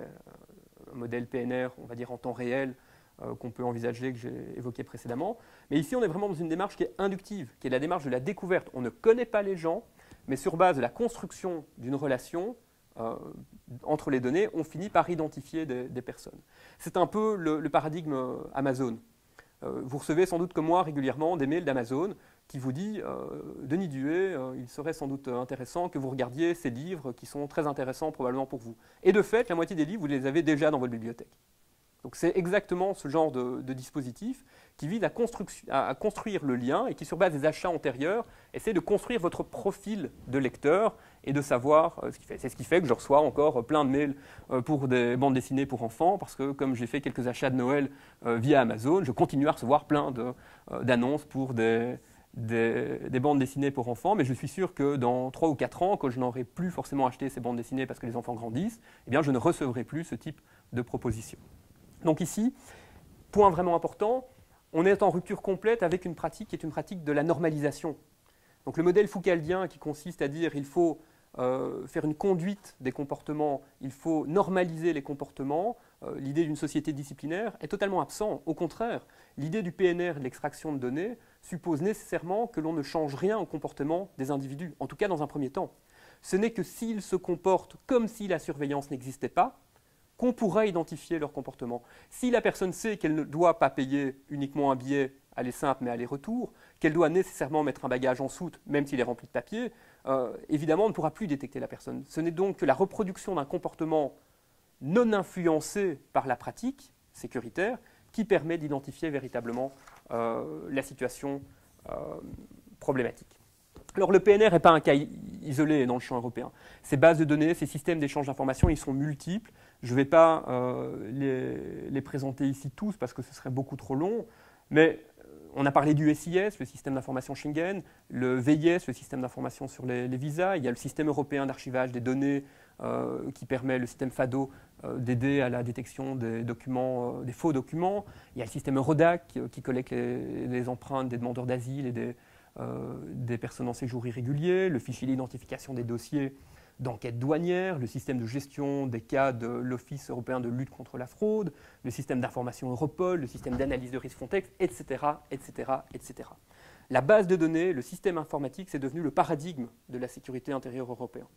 un modèle P N R, on va dire en temps réel, euh, qu'on peut envisager, que j'ai évoqué précédemment. Mais ici, on est vraiment dans une démarche qui est inductive, qui est la démarche de la découverte. On ne connaît pas les gens, mais sur base de la construction d'une relation euh, entre les données, on finit par identifier des, des personnes. C'est un peu le, le paradigme Amazon. Euh, vous recevez sans doute comme moi régulièrement des mails d'Amazon qui vous dit euh, « Denis Duhay, euh, il serait sans doute intéressant que vous regardiez ces livres qui sont très intéressants probablement pour vous. » Et de fait, la moitié des livres, vous les avez déjà dans votre bibliothèque. Donc c'est exactement ce genre de, de dispositif qui vise à, à, à construire le lien et qui, sur base des achats antérieurs, essaie de construire votre profil de lecteur et de savoir euh, ce qu'il fait. C'est ce qui fait que je reçois encore plein de mails euh, pour des bandes dessinées pour enfants, parce que comme j'ai fait quelques achats de Noël euh, via Amazon, je continue à recevoir plein de, euh, d'annonces pour des... Des, des bandes dessinées pour enfants, mais je suis sûr que dans trois ou quatre ans, quand je n'aurai plus forcément acheté ces bandes dessinées parce que les enfants grandissent, eh bien je ne recevrai plus ce type de proposition. Donc ici, point vraiment important, on est en rupture complète avec une pratique qui est une pratique de la normalisation. Donc le modèle foucaldien qui consiste à dire il faut euh, faire une conduite des comportements, il faut normaliser les comportements, euh, l'idée d'une société disciplinaire est totalement absent. Au contraire, l'idée du P N R, de l'extraction de données, suppose nécessairement que l'on ne change rien au comportement des individus, en tout cas dans un premier temps. Ce n'est que s'ils se comportent comme si la surveillance n'existait pas, qu'on pourra identifier leur comportement. Si la personne sait qu'elle ne doit pas payer uniquement un billet aller simple mais aller-retour, qu'elle doit nécessairement mettre un bagage en soute, même s'il est rempli de papier, euh, évidemment on ne pourra plus détecter la personne. Ce n'est donc que la reproduction d'un comportement non influencé par la pratique sécuritaire qui permet d'identifier véritablement euh, la situation euh, problématique. Alors le P N R n'est pas un cas isolé dans le champ européen. Ces bases de données, ces systèmes d'échange d'informations, ils sont multiples. Je ne vais pas euh, les, les présenter ici tous parce que ce serait beaucoup trop long, mais on a parlé du S I S, le système d'information Schengen, le V I S, le système d'information sur les, les visas, il y a le système européen d'archivage des données euh, qui permet, le système FADO, euh, d'aider à la détection des, documents, euh, des faux documents, il y a le système Eurodac qui, qui collecte les, les empreintes des demandeurs d'asile et des, euh, des personnes en séjour irrégulier, le fichier d'identification des dossiers d'enquête douanière, le système de gestion des cas de l'Office européen de lutte contre la fraude, le système d'information Europol, le système d'analyse de risque Frontex, et cetera, et cetera, et cetera. La base de données, le système informatique, c'est devenu le paradigme de la sécurité intérieure européenne.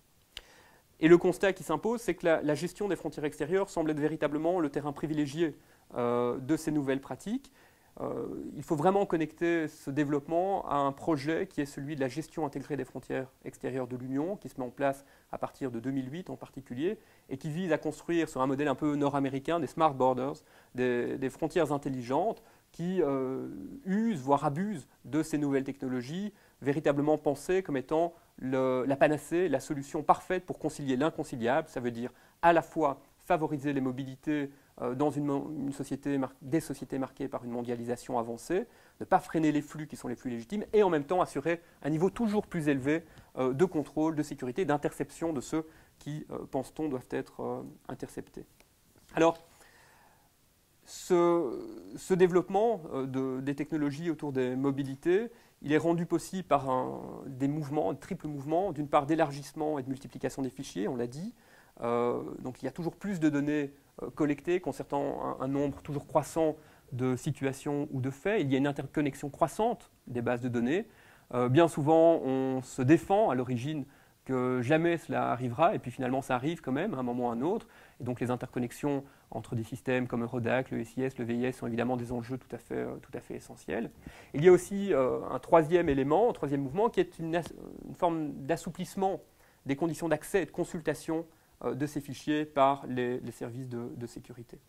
Et le constat qui s'impose, c'est que la, la gestion des frontières extérieures semble être véritablement le terrain privilégié euh, de ces nouvelles pratiques. Euh, il faut vraiment connecter ce développement à un projet qui est celui de la gestion intégrée des frontières extérieures de l'Union, qui se met en place à partir de deux mille huit en particulier, et qui vise à construire sur un modèle un peu nord-américain des smart borders, des, des frontières intelligentes qui euh, usent, voire abusent de ces nouvelles technologies, véritablement pensées comme étant le, la panacée, la solution parfaite pour concilier l'inconciliable. Ça veut dire à la fois favoriser les mobilités euh, dans une, une société, des sociétés marquées par une mondialisation avancée, ne pas freiner les flux qui sont les flux légitimes, et en même temps assurer un niveau toujours plus élevé euh, de contrôle, de sécurité, d'interception de ceux qui, euh, pense-t-on, doivent être euh, interceptés. Alors, ce, ce développement euh, de, des technologies autour des mobilités, il est rendu possible par un, des mouvements, un triple mouvement, d'une part d'élargissement et de multiplication des fichiers, on l'a dit. Euh, donc il y a toujours plus de données euh, collectées concernant un, un nombre toujours croissant de situations ou de faits. Il y a une interconnexion croissante des bases de données. Euh, bien souvent, on se défend à l'origine que jamais cela arrivera, et puis finalement ça arrive quand même à un moment ou à un autre. Et donc les interconnexions entre des systèmes comme Eurodac, le S I S, le V I S sont évidemment des enjeux tout à fait, tout à fait essentiels. Il y a aussi euh, un troisième élément, un troisième mouvement, qui est une, une forme d'assouplissement des conditions d'accès et de consultation euh, de ces fichiers par les, les services de, de sécurité.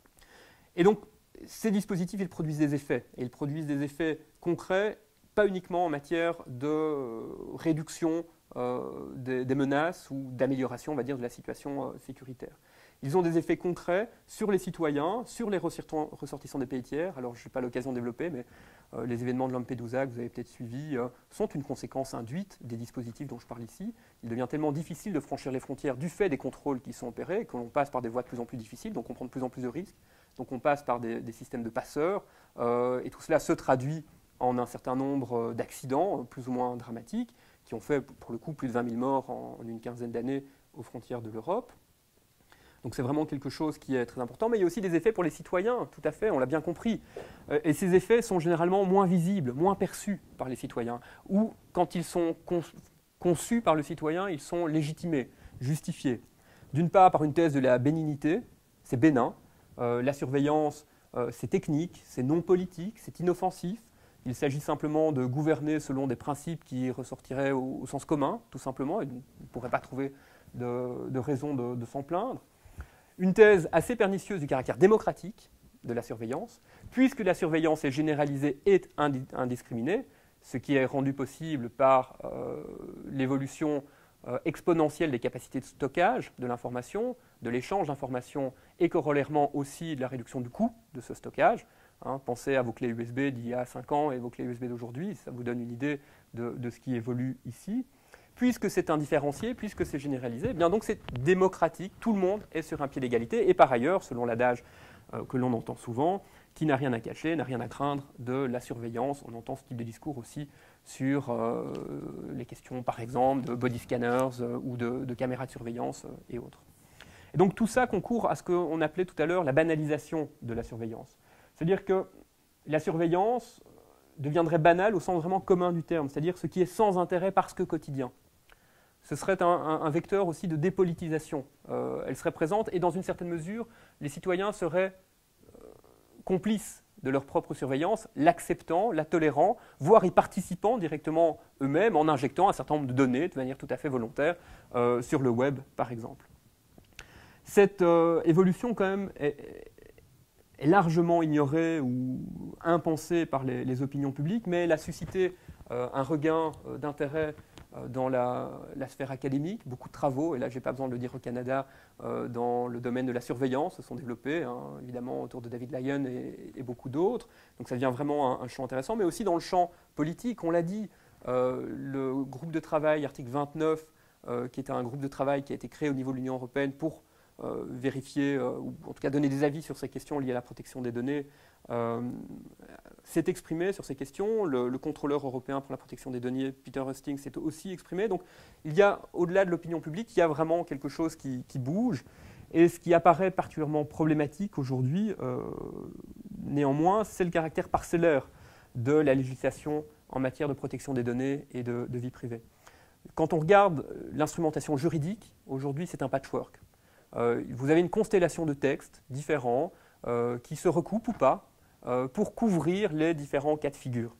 Et donc ces dispositifs, ils produisent des effets, et ils produisent des effets concrets, pas uniquement en matière de euh, réduction euh, des, des menaces ou d'amélioration, on va dire, de la situation euh, sécuritaire. Ils ont des effets concrets sur les citoyens, sur les ressortissants des pays tiers. Alors, je n'ai pas l'occasion de développer, mais euh, les événements de Lampedusa, que vous avez peut-être suivis, euh, sont une conséquence induite des dispositifs dont je parle ici. Il devient tellement difficile de franchir les frontières du fait des contrôles qui sont opérés, que l'on passe par des voies de plus en plus difficiles, donc on prend de plus en plus de risques. Donc on passe par des, des systèmes de passeurs, euh, et tout cela se traduit en un certain nombre d'accidents, plus ou moins dramatiques, qui ont fait, pour le coup, plus de vingt mille morts en, en une quinzaine d'années aux frontières de l'Europe. Donc c'est vraiment quelque chose qui est très important, mais il y a aussi des effets pour les citoyens, tout à fait, on l'a bien compris. Et ces effets sont généralement moins visibles, moins perçus par les citoyens, ou quand ils sont conçus par le citoyen, ils sont légitimés, justifiés. D'une part, par une thèse de la bénignité, c'est bénin. Euh, la surveillance, euh, c'est technique, c'est non politique, c'est inoffensif. Il s'agit simplement de gouverner selon des principes qui ressortiraient au, au sens commun, tout simplement, et on ne pourrait pas trouver de, de raison de, de s'en plaindre. Une thèse assez pernicieuse du caractère démocratique de la surveillance, puisque la surveillance est généralisée et indiscriminée, ce qui est rendu possible par euh, l'évolution euh, exponentielle des capacités de stockage de l'information, de l'échange d'informations et corollairement aussi de la réduction du coût de ce stockage. Hein, pensez à vos clés U S B d'il y a cinq ans et vos clés U S B d'aujourd'hui, ça vous donne une idée de, de ce qui évolue ici. Puisque c'est indifférencié, puisque c'est généralisé, eh bien donc c'est démocratique, tout le monde est sur un pied d'égalité, et par ailleurs, selon l'adage euh, que l'on entend souvent, qui n'a rien à cacher, n'a rien à craindre de la surveillance. On entend ce type de discours aussi sur euh, les questions, par exemple, de body scanners euh, ou de, de caméras de surveillance euh, et autres. Et donc tout ça concourt à ce qu'on appelait tout à l'heure la banalisation de la surveillance. C'est-à-dire que la surveillance deviendrait banale au sens vraiment commun du terme, c'est-à-dire ce qui est sans intérêt parce que quotidien. Ce serait un, un, un vecteur aussi de dépolitisation. Euh, elle serait présente et dans une certaine mesure, les citoyens seraient euh, complices de leur propre surveillance, l'acceptant, la tolérant, voire y participant directement eux-mêmes en injectant un certain nombre de données de manière tout à fait volontaire euh, sur le web, par exemple. Cette euh, évolution, quand même, est, est largement ignorée ou impensée par les, les opinions publiques, mais elle a suscité euh, un regain euh, d'intérêt dans la, la sphère académique. Beaucoup de travaux, et là je n'ai pas besoin de le dire au Canada, euh, dans le domaine de la surveillance se sont développés, hein, évidemment autour de David Lyon et, et beaucoup d'autres. Donc ça devient vraiment un, un champ intéressant, mais aussi dans le champ politique. On l'a dit, euh, le groupe de travail, article vingt-neuf, euh, qui est un groupe de travail qui a été créé au niveau de l'Union européenne pour euh, vérifier, euh, ou en tout cas donner des avis sur ces questions liées à la protection des données, euh, s'est exprimé sur ces questions. Le, le contrôleur européen pour la protection des données, Peter Hustings, s'est aussi exprimé. Donc il y a, au-delà de l'opinion publique, il y a vraiment quelque chose qui, qui bouge. Et ce qui apparaît particulièrement problématique aujourd'hui, euh, néanmoins, c'est le caractère parcellaire de la législation en matière de protection des données et de, de vie privée. Quand on regarde l'instrumentation juridique, aujourd'hui c'est un patchwork. Euh, vous avez une constellation de textes différents euh, qui se recoupent ou pas, pour couvrir les différents cas de figure.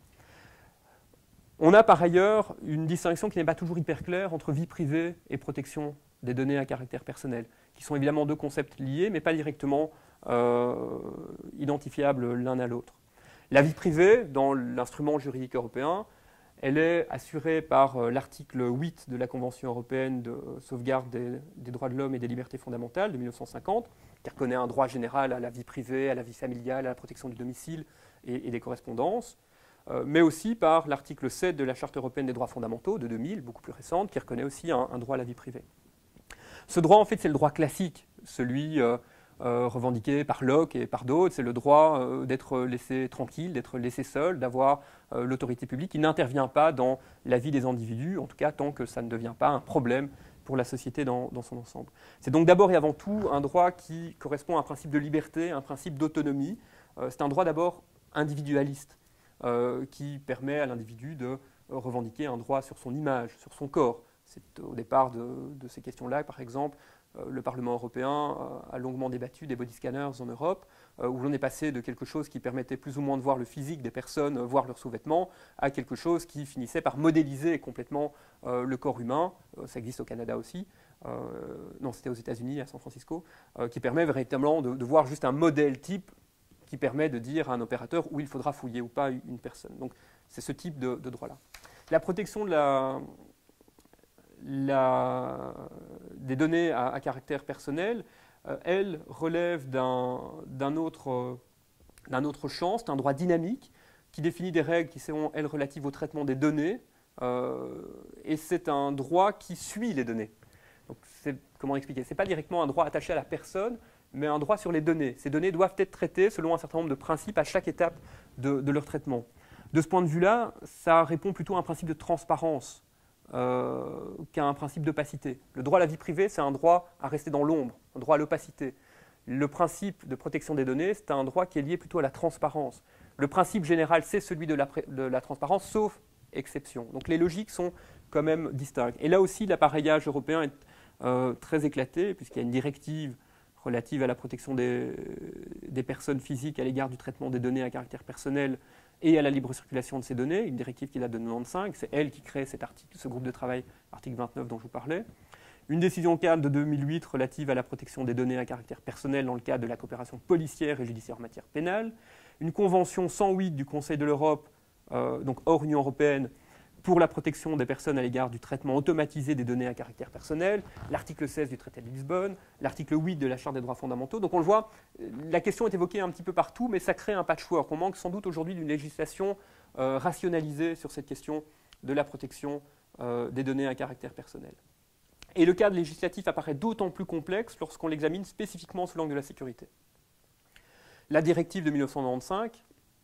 On a par ailleurs une distinction qui n'est pas toujours hyper claire entre vie privée et protection des données à caractère personnel, qui sont évidemment deux concepts liés, mais pas directement euh, identifiables l'un à l'autre. La vie privée, dans l'instrument juridique européen, elle est assurée par l'article huit de la Convention européenne de sauvegarde des, des droits de l'homme et des libertés fondamentales de mille neuf cent cinquante, qui reconnaît un droit général à la vie privée, à la vie familiale, à la protection du domicile et, et des correspondances. euh, mais aussi par l'article sept de la Charte européenne des droits fondamentaux de deux mille, beaucoup plus récente, qui reconnaît aussi un, un droit à la vie privée. Ce droit, en fait, c'est le droit classique, celui euh, euh, revendiqué par Locke et par d'autres, c'est le droit euh, d'être laissé tranquille, d'être laissé seul, d'avoir euh, l'autorité publique qui n'intervient pas dans la vie des individus, en tout cas tant que ça ne devient pas un problème pour la société dans, dans son ensemble. C'est donc d'abord et avant tout un droit qui correspond à un principe de liberté, un principe d'autonomie. Euh, c'est un droit d'abord individualiste, euh, qui permet à l'individu de revendiquer un droit sur son image, sur son corps. C'est au départ de, de ces questions-là, par exemple, euh, le Parlement européen euh, a longuement débattu des body scanners en Europe, euh, où l'on est passé de quelque chose qui permettait plus ou moins de voir le physique des personnes, euh, voir leurs sous-vêtements, à quelque chose qui finissait par modéliser complètement euh, le corps humain. Euh, ça existe au Canada aussi. Euh, non, c'était aux États-Unis, à San Francisco, euh, qui permet véritablement de, de voir juste un modèle type qui permet de dire à un opérateur où il faudra fouiller ou pas une personne. Donc, c'est ce type de, de droit-là. La protection de la... La, des données à, à caractère personnel, euh, elle relève d'un autre, euh, d'un autre champ, c'est un droit dynamique qui définit des règles qui seront, elles, relatives au traitement des données, euh, et c'est un droit qui suit les données. Donc, comment expliquer ? Ce n'est pas directement un droit attaché à la personne, mais un droit sur les données. Ces données doivent être traitées selon un certain nombre de principes à chaque étape de, de leur traitement. De ce point de vue-là, ça répond plutôt à un principe de transparence, Euh, qu'à un principe d'opacité. Le droit à la vie privée, c'est un droit à rester dans l'ombre, un droit à l'opacité. Le principe de protection des données, c'est un droit qui est lié plutôt à la transparence. Le principe général, c'est celui de la, de la transparence, sauf exception. Donc les logiques sont quand même distinctes. Et là aussi, l'appareillage européen est euh, très éclaté, puisqu'il y a une directive relative à la protection des, des personnes physiques à l'égard du traitement des données à caractère personnel et à la libre circulation de ces données, une directive qui date de mille neuf cent quatre-vingt-quinze, c'est elle qui crée cet article, ce groupe de travail, article vingt-neuf dont je vous parlais. Une décision cadre de deux mille huit relative à la protection des données à caractère personnel dans le cadre de la coopération policière et judiciaire en matière pénale. Une convention cent huit du Conseil de l'Europe, euh, donc hors Union européenne, pour la protection des personnes à l'égard du traitement automatisé des données à caractère personnel, l'article seize du traité de Lisbonne, l'article huit de la Charte des droits fondamentaux. Donc on le voit, la question est évoquée un petit peu partout, mais ça crée un patchwork. On manque sans doute aujourd'hui d'une législation euh, rationalisée sur cette question de la protection euh, des données à caractère personnel. Et le cadre législatif apparaît d'autant plus complexe lorsqu'on l'examine spécifiquement sous l'angle de la sécurité. La directive de mille neuf cent quatre-vingt-quinze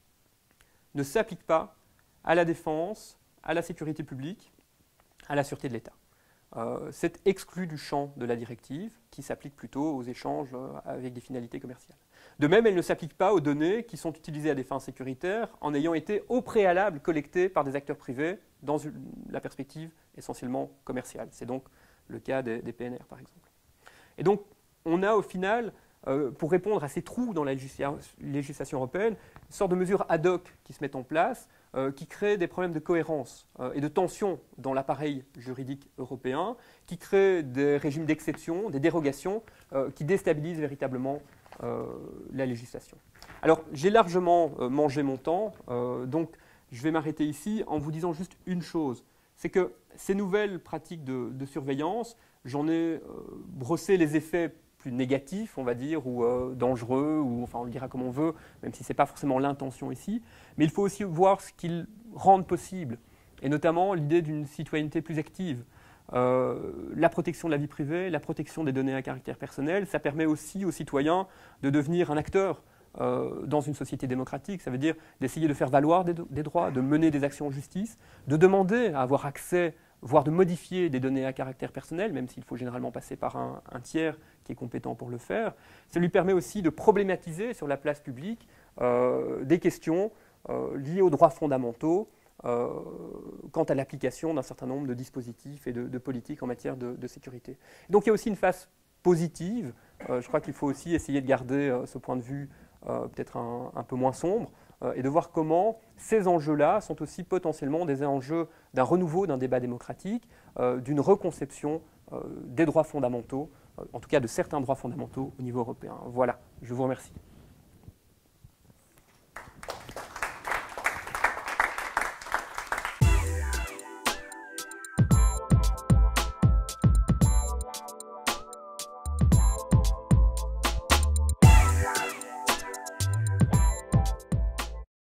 ne s'applique pas à la défense, à la sécurité publique, à la sûreté de l'État. Euh, c'est exclu du champ de la directive, qui s'applique plutôt aux échanges euh, avec des finalités commerciales. De même, elle ne s'applique pas aux données qui sont utilisées à des fins sécuritaires en ayant été au préalable collectées par des acteurs privés dans une, la perspective essentiellement commerciale. C'est donc le cas des, des P N R, par exemple. Et donc, on a au final, euh, pour répondre à ces trous dans la législation européenne, une sorte de mesures ad hoc qui se mettent en place, euh, qui créent des problèmes de cohérence euh, et de tension dans l'appareil juridique européen, qui créent des régimes d'exception, des dérogations, euh, qui déstabilisent véritablement euh, la législation. Alors, j'ai largement euh, mangé mon temps, euh, donc je vais m'arrêter ici en vous disant juste une chose, c'est que ces nouvelles pratiques de, de surveillance, j'en ai euh, brossé les effets plus négatifs, on va dire, ou euh, dangereux, ou enfin on le dira comme on veut, même si ce n'est pas forcément l'intention ici, mais il faut aussi voir ce qu'ils rendent possible, et notamment l'idée d'une citoyenneté plus active. Euh, la protection de la vie privée, la protection des données à caractère personnel, ça permet aussi aux citoyens de devenir un acteur euh, dans une société démocratique. Ça veut dire d'essayer de faire valoir des, des droits, de mener des actions en justice, de demander à avoir accès, voire de modifier des données à caractère personnel, même s'il faut généralement passer par un, un tiers qui est compétent pour le faire. Ça lui permet aussi de problématiser sur la place publique euh, des questions euh, liées aux droits fondamentaux, Euh, quant à l'application d'un certain nombre de dispositifs et de, de politiques en matière de, de sécurité. Donc il y a aussi une face positive. Euh, je crois qu'il faut aussi essayer de garder euh, ce point de vue euh, peut-être un, un peu moins sombre euh, et de voir comment ces enjeux-là sont aussi potentiellement des enjeux d'un renouveau d'un débat démocratique, euh, d'une reconception euh, des droits fondamentaux, euh, en tout cas de certains droits fondamentaux au niveau européen. Voilà, je vous remercie.